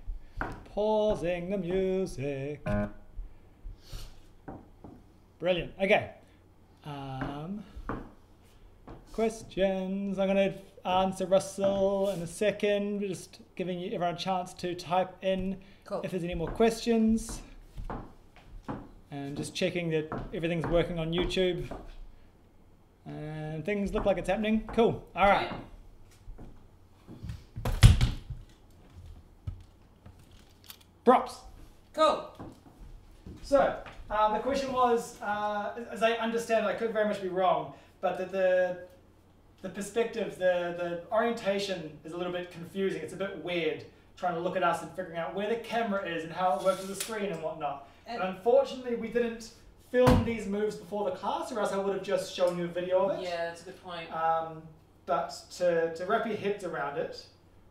[SPEAKER 2] Pausing the music. Brilliant. Okay. Uh, questions. I'm going to answer Russell in a second. Just giving you everyone a chance to type in
[SPEAKER 1] Cool.
[SPEAKER 2] if there's any more questions. And just checking that everything's working on YouTube. And things look like it's happening. Cool. All right. Props.
[SPEAKER 1] Cool.
[SPEAKER 2] So, uh, the question was, uh, as I understand it, I could very much be wrong, but that the the perspective, the, the orientation is a little bit confusing. It's a bit weird trying to look at us and figuring out where the camera is and how it works with the screen and whatnot. And unfortunately, we didn't film these moves before the class, or else I would have just shown you a video of it.
[SPEAKER 1] Yeah, that's a good point.
[SPEAKER 2] Um, but to, to wrap your heads around it,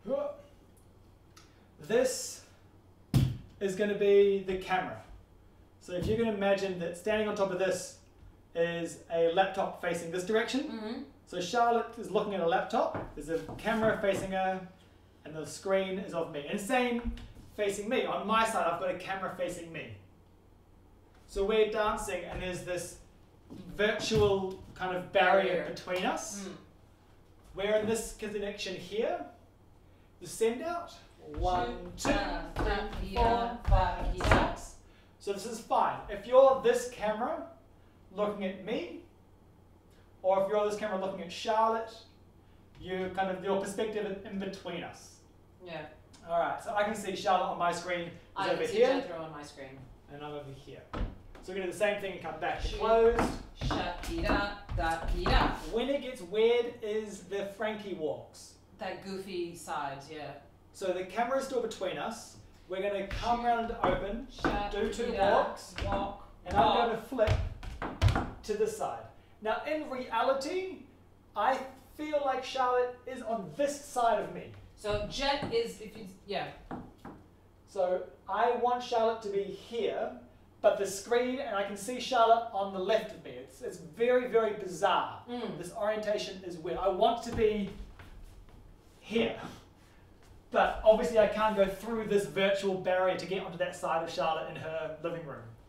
[SPEAKER 2] this is going to be the camera. So if you can imagine that standing on top of this is a laptop facing this direction.
[SPEAKER 1] Mm-hmm.
[SPEAKER 2] So Charlotte is looking at a laptop, there's a camera facing her, and the screen is of me. And same facing me. On my side, I've got a camera facing me. So we're dancing, and there's this virtual kind of barrier, barrier. between us. Mm. We're in this connection here. The send out. One, two, three, four, five, six. So this is fine. If you're this camera looking at me, or if you're this camera looking at Charlotte, you kind of your perspective is in between us.
[SPEAKER 1] Yeah.
[SPEAKER 2] All right. So I can see Charlotte on my screen. Is
[SPEAKER 1] I
[SPEAKER 2] over
[SPEAKER 1] can see
[SPEAKER 2] here,
[SPEAKER 1] Jethro on my screen.
[SPEAKER 2] and I'm over here. So we're gonna do the same thing and come back to closed.
[SPEAKER 1] Sha-ti-da, da-ti-da.
[SPEAKER 2] When it gets weird is the Frankie walks.
[SPEAKER 1] That goofy side, yeah.
[SPEAKER 2] So the camera is still between us. We're going to come around and open, do two walks,
[SPEAKER 1] walk,
[SPEAKER 2] and I'm going to flip to this side. Now in reality, I feel like Charlotte is on this side of me.
[SPEAKER 1] So Jet is, if you, yeah.
[SPEAKER 2] So I want Charlotte to be here, but the screen, and I can see Charlotte on the left of me. It's, it's very, very bizarre.
[SPEAKER 1] Mm.
[SPEAKER 2] This orientation is weird. I want to be here. But obviously I can't go through this virtual barrier to get onto that side of Charlotte in her living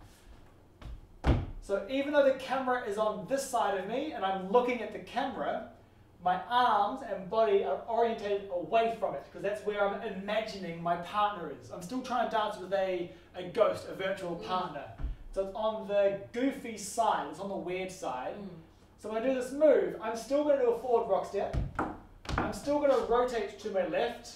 [SPEAKER 2] room. So even though the camera is on this side of me and I'm looking at the camera, my arms and body are orientated away from it because that's where I'm imagining my partner is. I'm still trying to dance with a, a ghost, a virtual partner. So it's on the goofy side, it's on the weird side.
[SPEAKER 1] Mm.
[SPEAKER 2] So when I do this move, I'm still going to do a forward rock step. I'm still going to rotate to my left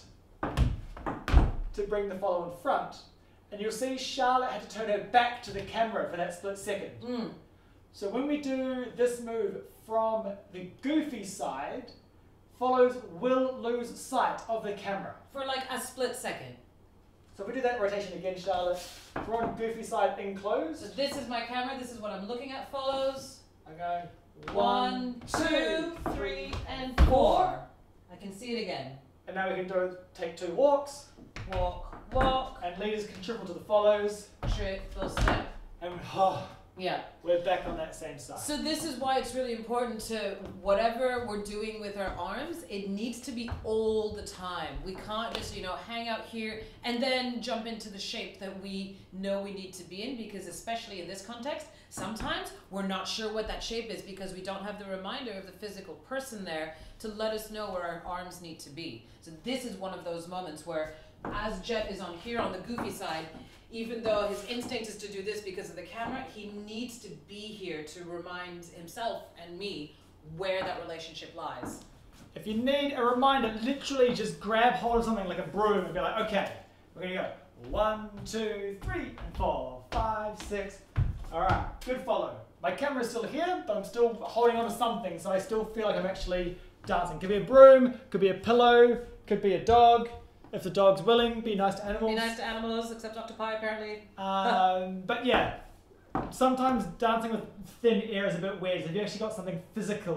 [SPEAKER 2] to bring the follow in front. And you'll see Charlotte had to turn her back to the camera for that split second.
[SPEAKER 1] Mm.
[SPEAKER 2] So when we do this move from the goofy side, follows will lose sight of the camera.
[SPEAKER 1] For like a split second.
[SPEAKER 2] So if we do that rotation again, Charlotte, we're on goofy side in close.
[SPEAKER 1] So this is my camera, this is what I'm looking at, follows.
[SPEAKER 2] I'm going
[SPEAKER 1] One, two, three, and four. I can see it again.
[SPEAKER 2] And now we can do take two walks.
[SPEAKER 1] Walk, walk.
[SPEAKER 2] And leaders can triple to the follows.
[SPEAKER 1] Triple step.
[SPEAKER 2] And oh,
[SPEAKER 1] yeah.
[SPEAKER 2] We're back on that same side.
[SPEAKER 1] So this is why it's really important to, whatever we're doing with our arms, it needs to be all the time. We can't just, you know, hang out here and then jump into the shape that we know we need to be in, because especially in this context, sometimes we're not sure what that shape is because we don't have the reminder of the physical person there to let us know where our arms need to be. So this is one of those moments where, as Jet is on here on the goofy side, even though his instinct is to do this because of the camera, he needs to be here to remind himself and me where that relationship lies.
[SPEAKER 2] If you need a reminder, literally just grab hold of something like a broom and be like, okay, we're gonna go one, two, three, and four, five, six. All right, good follow. My camera's still here, but I'm still holding on to something, so I still feel like I'm actually dancing. Could be a broom, could be a pillow, could be a dog. If the dog's willing, be nice to animals.
[SPEAKER 1] Be nice to animals, except octopi apparently.
[SPEAKER 2] Um, but yeah, sometimes dancing with thin air is a bit weird. So if you actually got something physical,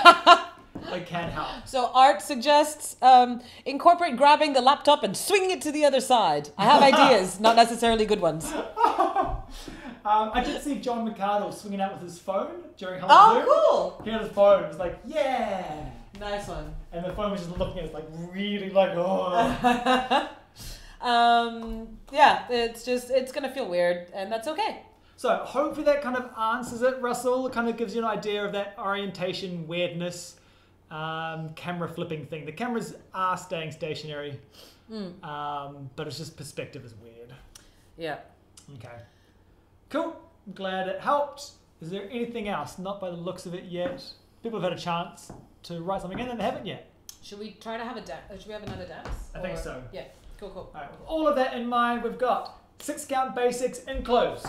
[SPEAKER 2] it can help.
[SPEAKER 1] So Art suggests um, incorporate grabbing the laptop and swinging it to the other side. I have ideas, not necessarily good ones.
[SPEAKER 2] um, I did see John McArdle swinging out with his phone during Halloween.
[SPEAKER 1] Oh, cool!
[SPEAKER 2] He had his phone. It was like, yeah.
[SPEAKER 1] Nice one.
[SPEAKER 2] And the phone was just looking at us like really like, oh.
[SPEAKER 1] um, yeah, it's just, it's going to feel weird, and that's okay.
[SPEAKER 2] So hopefully that kind of answers it, Russell. It kind of gives you an idea of that orientation weirdness. um, camera flipping thing. The cameras are staying stationary,
[SPEAKER 1] Mm.
[SPEAKER 2] um, but it's just perspective is weird.
[SPEAKER 1] Yeah.
[SPEAKER 2] Okay. Cool. I'm glad it helped. Is there anything else? Not by the looks of it yet. People have had a chance to write something in and they haven't yet.
[SPEAKER 1] Should we try to have a dance? Should we have another dance?
[SPEAKER 2] I think
[SPEAKER 1] Or-
[SPEAKER 2] so.
[SPEAKER 1] Yeah. Cool, cool.
[SPEAKER 2] All right, with all of that in mind, we've got six count basics enclosed.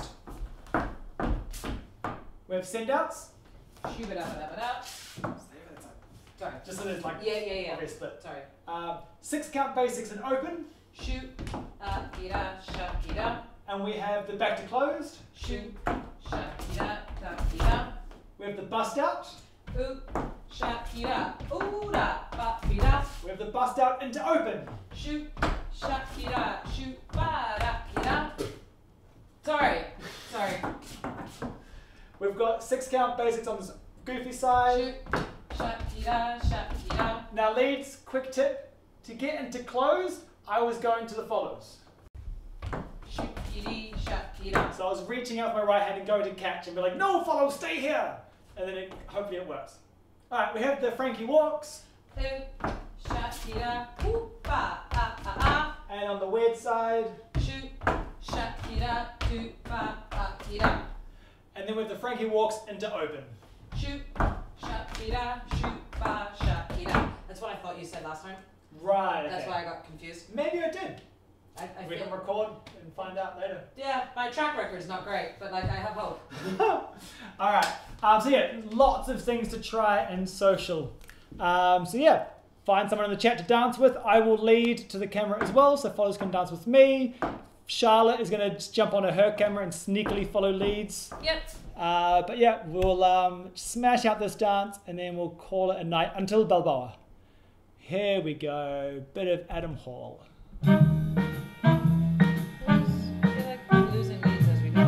[SPEAKER 2] We have send outs.
[SPEAKER 1] Shoo-ba-da-ba-da-ba-da. Sorry.
[SPEAKER 2] Just so there's like
[SPEAKER 1] Yeah, yeah, yeah.
[SPEAKER 2] obvious split.
[SPEAKER 1] Sorry.
[SPEAKER 2] Um, six count basics and open.
[SPEAKER 1] Shoot. Ah-ki-da, sha-ki-da.
[SPEAKER 2] And we have the back to closed.
[SPEAKER 1] Shoot. Sha-ki-da, da-ki-da.
[SPEAKER 2] We have the bust out.
[SPEAKER 1] Ooh. Sha-ki-da. Ooh-da, ba-ki-da.
[SPEAKER 2] We have the bust out into open.
[SPEAKER 1] Shoot. Sha-ki-da. Shoot. Ba-da-ki-da. Sorry. Sorry.
[SPEAKER 2] We've got six count basics on this goofy side.
[SPEAKER 1] Shoot. Sha-ki-da, sha-ki-da.
[SPEAKER 2] Now leads, quick tip. To get into closed, I was going to the follows.
[SPEAKER 1] Shoot-ki-dee, sha-ki-da.
[SPEAKER 2] So I was reaching out with my right hand and going to catch and be like, no, follow, stay here. And then it, hopefully it works. All right, we have the Frankie walks.
[SPEAKER 1] Ooh. Sha-ki-da. Ooh, ba, ah, ah, ah.
[SPEAKER 2] And on the weird side.
[SPEAKER 1] Shoot. Sha-ki-da, doo, ba, ba-ki-da.
[SPEAKER 2] And then with the Frankie walks into open.
[SPEAKER 1] Shoot. Sha-ki-da, shoot, ba, sha-ki-da. That's what I thought you said last time.
[SPEAKER 2] Right.
[SPEAKER 1] That's
[SPEAKER 2] okay.
[SPEAKER 1] why I got confused.
[SPEAKER 2] Maybe I did.
[SPEAKER 1] I, I
[SPEAKER 2] We
[SPEAKER 1] feel,
[SPEAKER 2] can record and find out later.
[SPEAKER 1] yeah, my track record's not great, but like I have hope.
[SPEAKER 2] All right. Um, so yeah, lots of things to try and social. Um, so yeah, find someone in the chat to dance with. I will lead to the camera as well, so followers can dance with me. Charlotte is going to jump onto her camera and sneakily follow leads.
[SPEAKER 1] Yep.
[SPEAKER 2] Uh, but yeah, we'll um, smash out this dance and then we'll call it a night until Balboa. Here we go. Bit of Adam Hall.
[SPEAKER 1] I feel like we're losing leads as we go.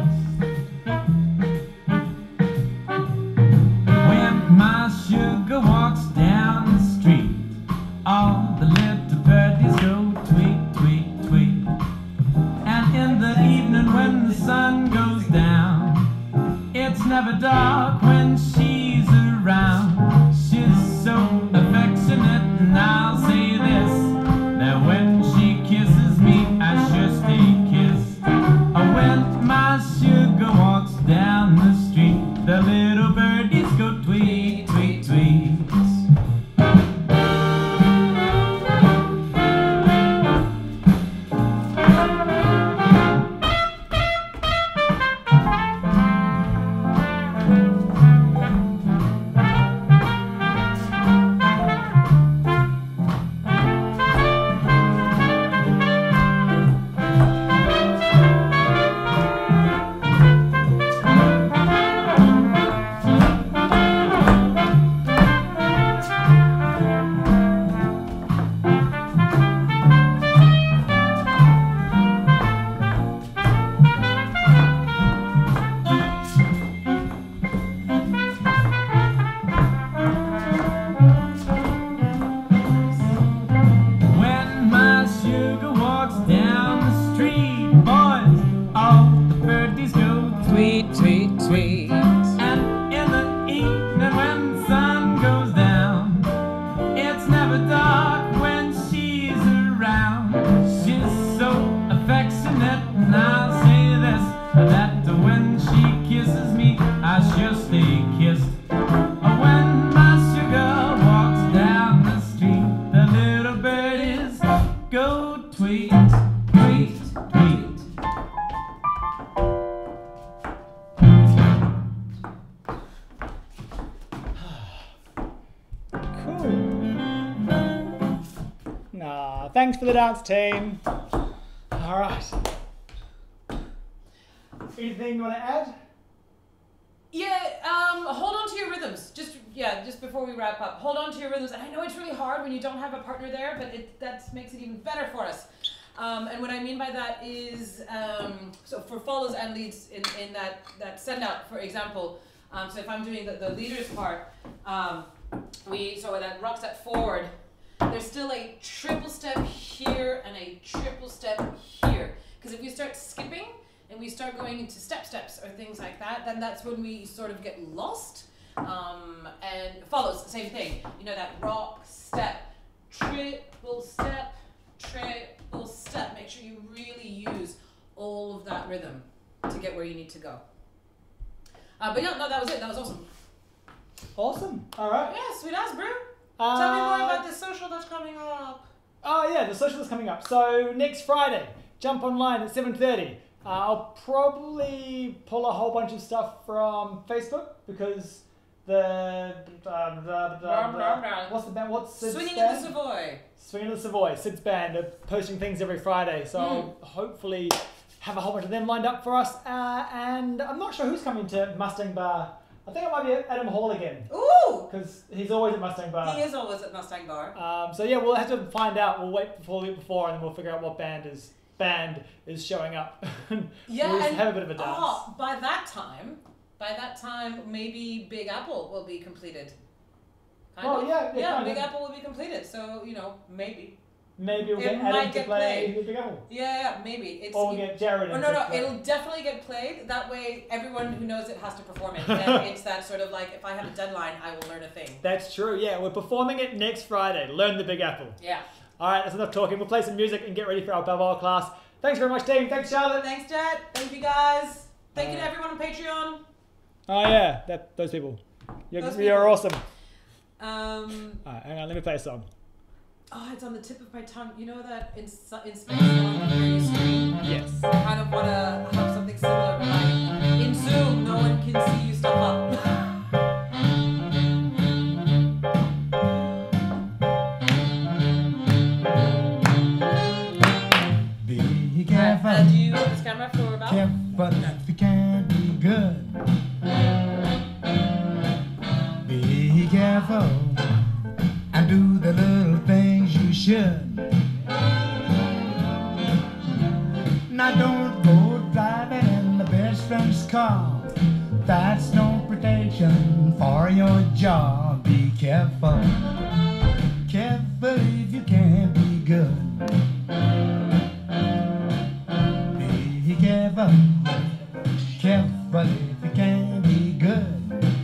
[SPEAKER 3] When my sugar walks down the street, all the little birdies go tweet, tweet, tweet. And in the evening when the sun goes down, it's never dark when she's around. She's so affectionate, and I'll say this, that when she kisses me, I sure stay kissed. Oh, when my sugar walks down the street, the little birdies go tweet, tweet, tweet. When my sugar walks down the street, boys, all the birdies go tweet, tweet, tweet. And in the evening when the sun goes down, it's never dark when she's around. She's so affectionate, and I'll say this, that when she kisses me, I sure stay kissed. When my sugar walks down the street, the little birdies go tweet, tweet, tweet.
[SPEAKER 2] Cool. Nah, thanks for the dance team. All right. Anything you want to add?
[SPEAKER 1] Yeah, um, hold on to your rhythms. Just yeah, just before we wrap up, hold on to your rhythms. And I know it's really hard when you don't have a partner there, but it that makes it even better for us. Um, and what I mean by that is, um, so for follows and leads in, in that, that send out, for example, um, so if I'm doing the, the leaders part, um, we so that rock step forward, there's still a triple step here and a triple step here. Because if we start skipping and we start going into step steps or things like that, then that's when we sort of get lost. Um, and follows the same thing. You know, that rock, step, triple step, triple step. Make sure you really use all of that rhythm to get where you need to go. Uh, but yeah, no, that was it. That was awesome.
[SPEAKER 2] Awesome. All right.
[SPEAKER 1] Yeah, sweet ass, bro.
[SPEAKER 2] Uh,
[SPEAKER 1] Tell me more about the social that's coming up.
[SPEAKER 2] Oh yeah, the social is coming up. So next Friday, jump online at seven thirty. Uh, I'll probably pull a whole bunch of stuff from Facebook because the uh, blah, blah, blah, what's the band? What's Sid's
[SPEAKER 1] Swinging
[SPEAKER 2] band?
[SPEAKER 1] in the Savoy.
[SPEAKER 2] Swinging in the Savoy. Sid's band are posting things every Friday, so
[SPEAKER 1] Mm.
[SPEAKER 2] I'll hopefully have a whole bunch of them lined up for us. Uh, and I'm not sure who's coming to Mustang Bar. I think it might be Adam Hall again.
[SPEAKER 1] Ooh!
[SPEAKER 2] Because he's always at Mustang Bar.
[SPEAKER 1] He is always at Mustang Bar.
[SPEAKER 2] Um, so yeah, we'll have to find out. We'll wait before the week before, and then we'll figure out what band is band is showing up.
[SPEAKER 1] Yeah,
[SPEAKER 2] we'll just
[SPEAKER 1] and
[SPEAKER 2] have a bit of a dance.
[SPEAKER 1] Oh, by that time, by that time, maybe Big Apple will be completed. Kind
[SPEAKER 2] Oh,
[SPEAKER 1] of.
[SPEAKER 2] yeah, yeah,
[SPEAKER 1] yeah.
[SPEAKER 2] kind
[SPEAKER 1] Big
[SPEAKER 2] of.
[SPEAKER 1] Apple will be completed. So you know, maybe.
[SPEAKER 2] Maybe we'll
[SPEAKER 1] It
[SPEAKER 2] get
[SPEAKER 1] might
[SPEAKER 2] Adam to
[SPEAKER 1] get
[SPEAKER 2] play
[SPEAKER 1] played.
[SPEAKER 2] the Big Apple.
[SPEAKER 1] Yeah, yeah, maybe. It's.
[SPEAKER 2] Or we'll
[SPEAKER 1] it-
[SPEAKER 2] get Jared
[SPEAKER 1] Oh
[SPEAKER 2] in
[SPEAKER 1] no
[SPEAKER 2] to
[SPEAKER 1] no!
[SPEAKER 2] play.
[SPEAKER 1] It'll definitely get played. That way, everyone who knows it has to perform it. And it's that sort of like, if I have a deadline, I will learn a thing.
[SPEAKER 2] That's true, yeah. We're performing it next Friday. Learn the Big Apple.
[SPEAKER 1] Yeah.
[SPEAKER 2] Alright, that's enough talking. We'll play some music and get ready for our Balboa class. Thanks very much, team. Thanks, Charlotte.
[SPEAKER 1] Thanks, Dad. Thank you, guys. Thank you to
[SPEAKER 2] Uh,
[SPEAKER 1] everyone on Patreon.
[SPEAKER 2] Oh yeah, that those people. You're,
[SPEAKER 1] Those
[SPEAKER 2] you're
[SPEAKER 1] people.
[SPEAKER 2] awesome.
[SPEAKER 1] Um.
[SPEAKER 2] Alright, hang on, let me play a song.
[SPEAKER 1] Oh, it's on the tip of my tongue. You know that in, s- in space song where you scream?
[SPEAKER 2] Yes.
[SPEAKER 1] I kind of want to have something similar, but like in Zoom, no one can see you stuff up.
[SPEAKER 3] Be careful,
[SPEAKER 1] Uh, do you want this camera for about?
[SPEAKER 3] careful if you can't be good. Be careful and do the little things you should. Now don't go driving in the best friend's car. That's no protection for your job. Be careful, careful if you can't be good. Be careful, careful if you can't be good.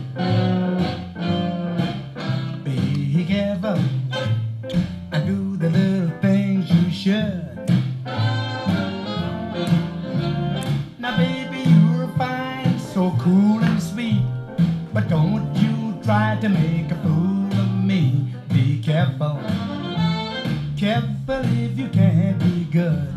[SPEAKER 3] Be careful and do the little things you should. Now baby, you're fine, so cool and sweet, but don't you try to make a fool of me. Be careful, careful if you can't be good.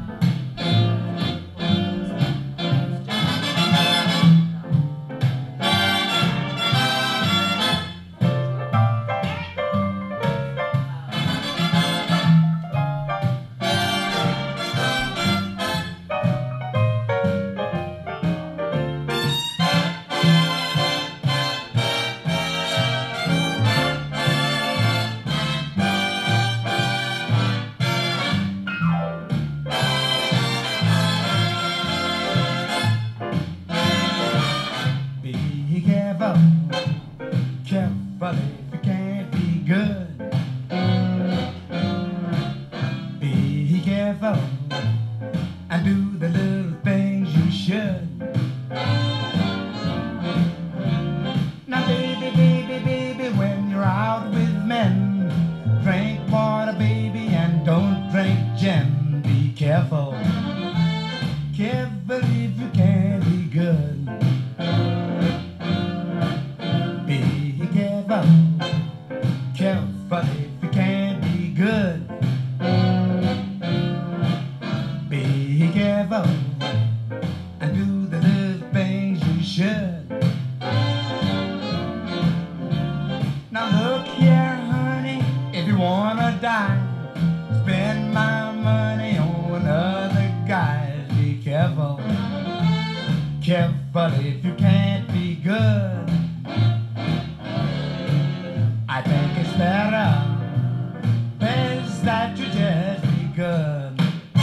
[SPEAKER 3] Be careful, careful if you can't be good. Be careful and do the little things you should. Now baby, baby, baby, when you're out with men, drink water, baby, and don't drink gin. Be careful, careful if you can't be good. Be careful, careful if you can't be good. Be careful and do the little things you should. Now look here, honey, if you wanna die, spend my money on other guys. Be careful, careful if you can't be good. I think it's better, best that you just be good.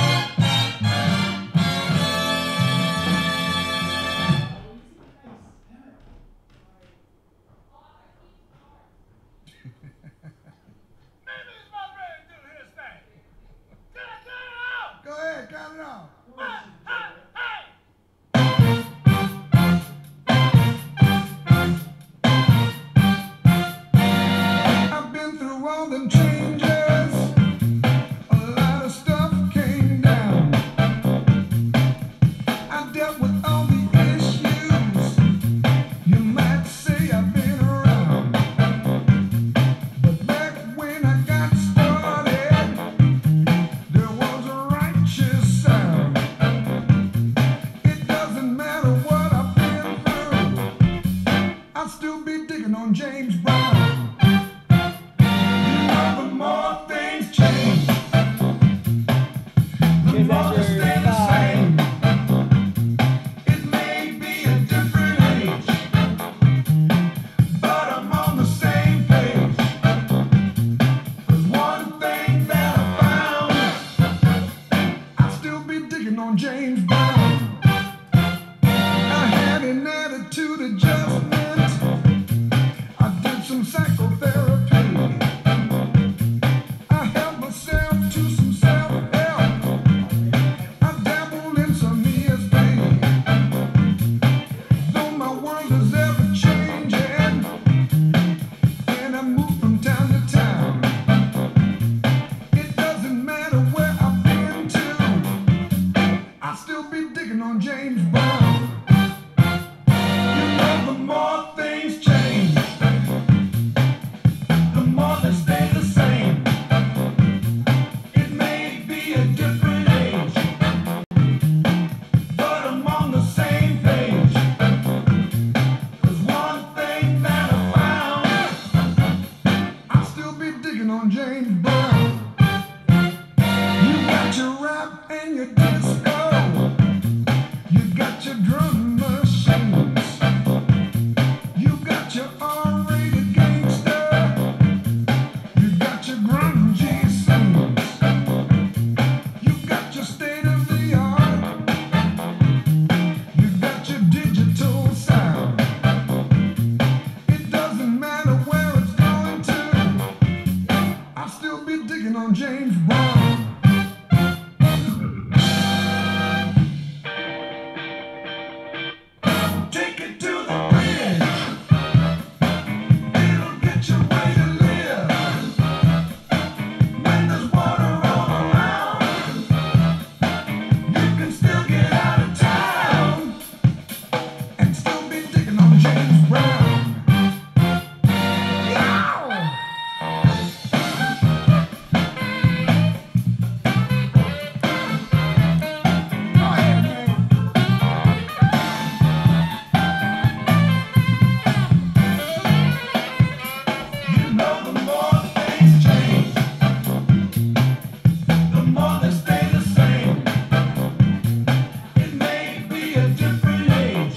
[SPEAKER 3] Go ahead, count it off.
[SPEAKER 4] digging on James Brown. You know the more things change, the more they stay the same. It may be a different age, but I'm on the same page. 'Cause one thing that I found, I'll still be digging on James Brown. I had an attitude adjustment. I did some psychotherapy. I helped myself to some self-help. I dabbled in some E S P. Though my world is ever changing, and I move from town to town, it doesn't matter where I've been to, I'll still be digging on James Brown. You know the more things change, the more they stay the same. It may be a different age, but I'm on the same page. 'Cause one thing that I found, I'll still be digging on James Brown. You got your rap and your disco, you got your drum machines, you got your R-rated gangster, you got your grungy scenes, you got your state-of-the-art, you got your digital sound. It doesn't matter where it's going to, I'll still be digging on James Brown. Take it to the bridge, it'll get you where you live. When there's water all around, you can still get out of town and still be digging on James Brown. Yow! Go ahead, man. You know the more things change, the more they stay the same. It may be a different age,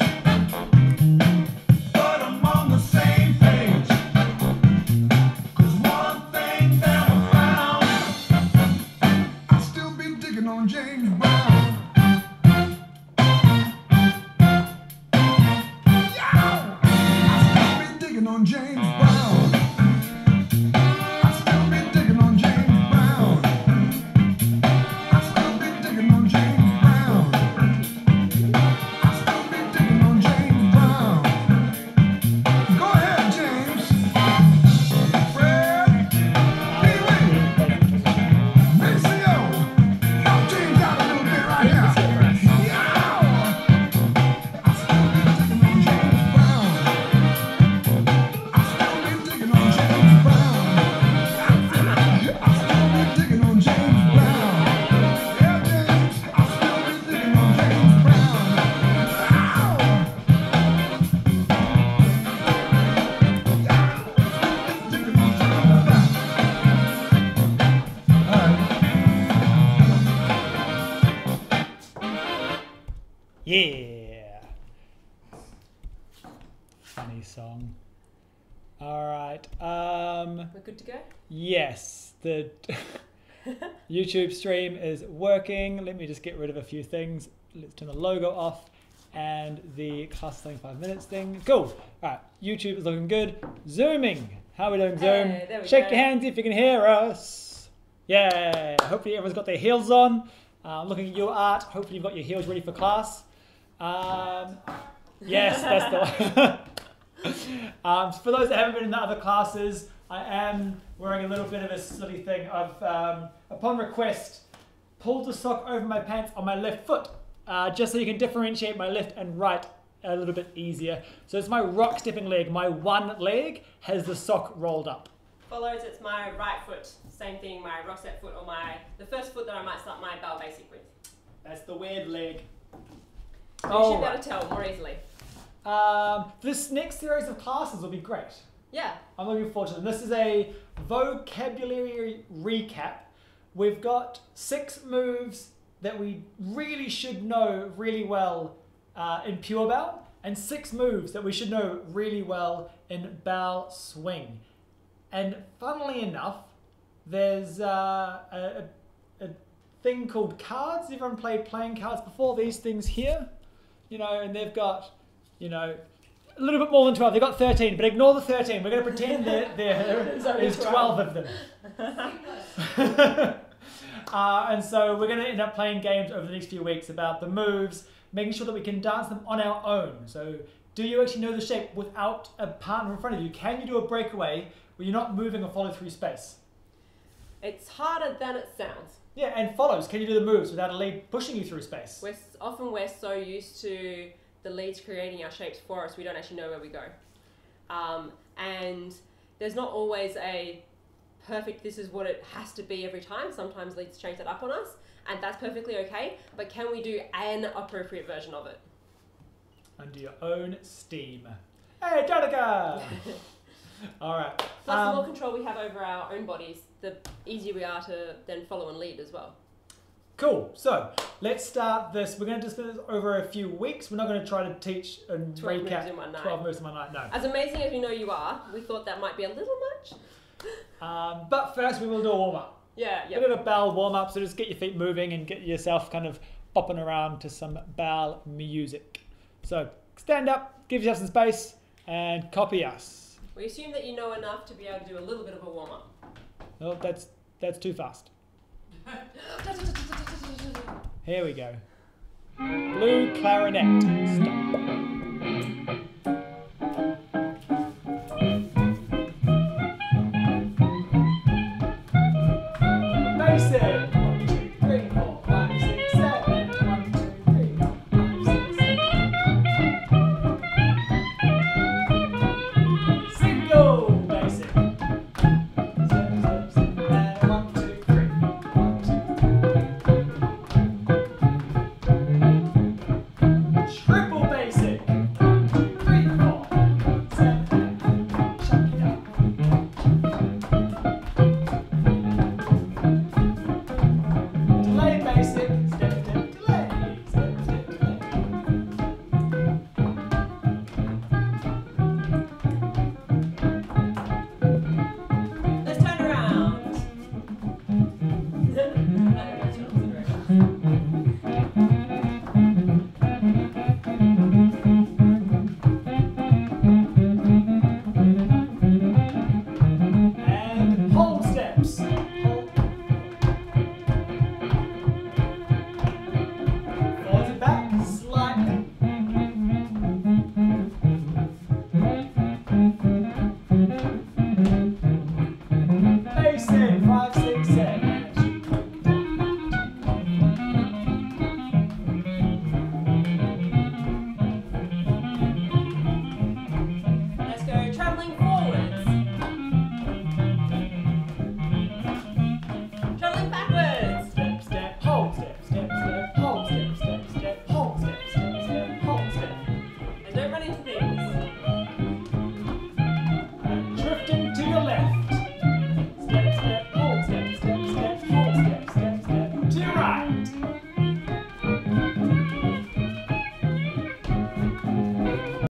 [SPEAKER 4] but I'm on the same page. 'Cause one thing that I found, I'll still be digging on James Brown. Yow! I'll still be digging on James Brown. I'll still be digging on James Brown. I'll still be digging on James Brown. I'll still be digging on James Brown. Go ahead, James. Fred, Pee-wee, Maceo, help James out a little bit right here. Yow! I'll still be digging on James Brown. I'll still be digging on James Brown. I'll still be digging on James Brown. Yeah, James, I'll still be digging on James Brown. Ow! Digging on James Brown. All right.
[SPEAKER 2] Yeah. Funny song. All right. Um,
[SPEAKER 5] We're good to go?
[SPEAKER 2] yes, the YouTube stream is working. Let me just get rid of a few things. Let's turn the logo off and the class thing five minutes thing. Cool. All right. YouTube is looking good. Zooming. How are we doing, Zoom?
[SPEAKER 5] Hey, there we
[SPEAKER 2] Shake
[SPEAKER 5] go.
[SPEAKER 2] your hands if you can hear us. Yeah. Hopefully everyone's got their heels on. Uh, looking at your art. Hopefully you've got your heels ready for class. Um, yes, that's the one. um, for those that haven't been in the other classes, I am wearing a little bit of a silly thing. I've, um, upon request, pulled the sock over my pants on my left foot, uh, just so you can differentiate my left and right a little bit easier. So it's my rock stepping leg. My one leg has the sock rolled up.
[SPEAKER 5] Follows, it's my right foot. Same thing, my rock step foot, or my the first foot that I might start my bow basic with.
[SPEAKER 2] That's the weird leg.
[SPEAKER 5] You
[SPEAKER 2] Oh,
[SPEAKER 5] should be able to tell more easily.
[SPEAKER 2] Um, this next series of classes will be great.
[SPEAKER 5] Yeah.
[SPEAKER 2] I'm looking forward to them. This is a vocabulary recap. We've got six moves that we really should know really well uh, in pure bow, and six moves that we should know really well in bow swing. And funnily enough, there's uh, a, a thing called cards. Everyone played playing cards before? These things here, you know, and they've got, you know, a little bit more than twelve. They've got thirteen, but ignore the thirteen. We're going to pretend that there is twelve of them. uh, and so we're going to end up playing games over the next few weeks about the moves, making sure that we can dance them on our own. So do you actually know the shape without a partner in front of you? Can you do a breakaway where you're not moving or follow through space?
[SPEAKER 5] It's harder than it sounds.
[SPEAKER 2] Yeah, and follows. Can you do the moves without a lead pushing you through space?
[SPEAKER 5] We're s- often we're so used to the leads creating our shapes for us, we don't actually know where we go. Um, and there's not always a perfect, this is what it has to be every time. Sometimes leads change that up on us, and that's perfectly okay. But can we do an appropriate version of it?
[SPEAKER 2] Under your own steam. Hey, Danica! All right.
[SPEAKER 5] Plus,
[SPEAKER 2] Um,
[SPEAKER 5] the more control we have over our own bodies, the easier we are to then follow and lead as well.
[SPEAKER 2] Cool. So let's start this. We're going to discuss this over a few weeks. We're not going to try to teach and
[SPEAKER 5] twelve
[SPEAKER 2] recap
[SPEAKER 5] moves in one night.
[SPEAKER 2] twelve moves in one night. No.
[SPEAKER 5] As amazing as we know you are, we thought that might be a little much.
[SPEAKER 2] Um, but first, we will do a warm up.
[SPEAKER 5] Yeah,
[SPEAKER 2] A
[SPEAKER 5] yeah.
[SPEAKER 2] bit of a bowel warm up. So just get your feet moving and get yourself kind of bopping around to some bowel music. So stand up, give yourself some space, and copy us.
[SPEAKER 5] We assume that you know enough to be able to do a little bit of a warm up.
[SPEAKER 2] Oh, that's that's too fast. Here we go. Blue clarinet. Stop.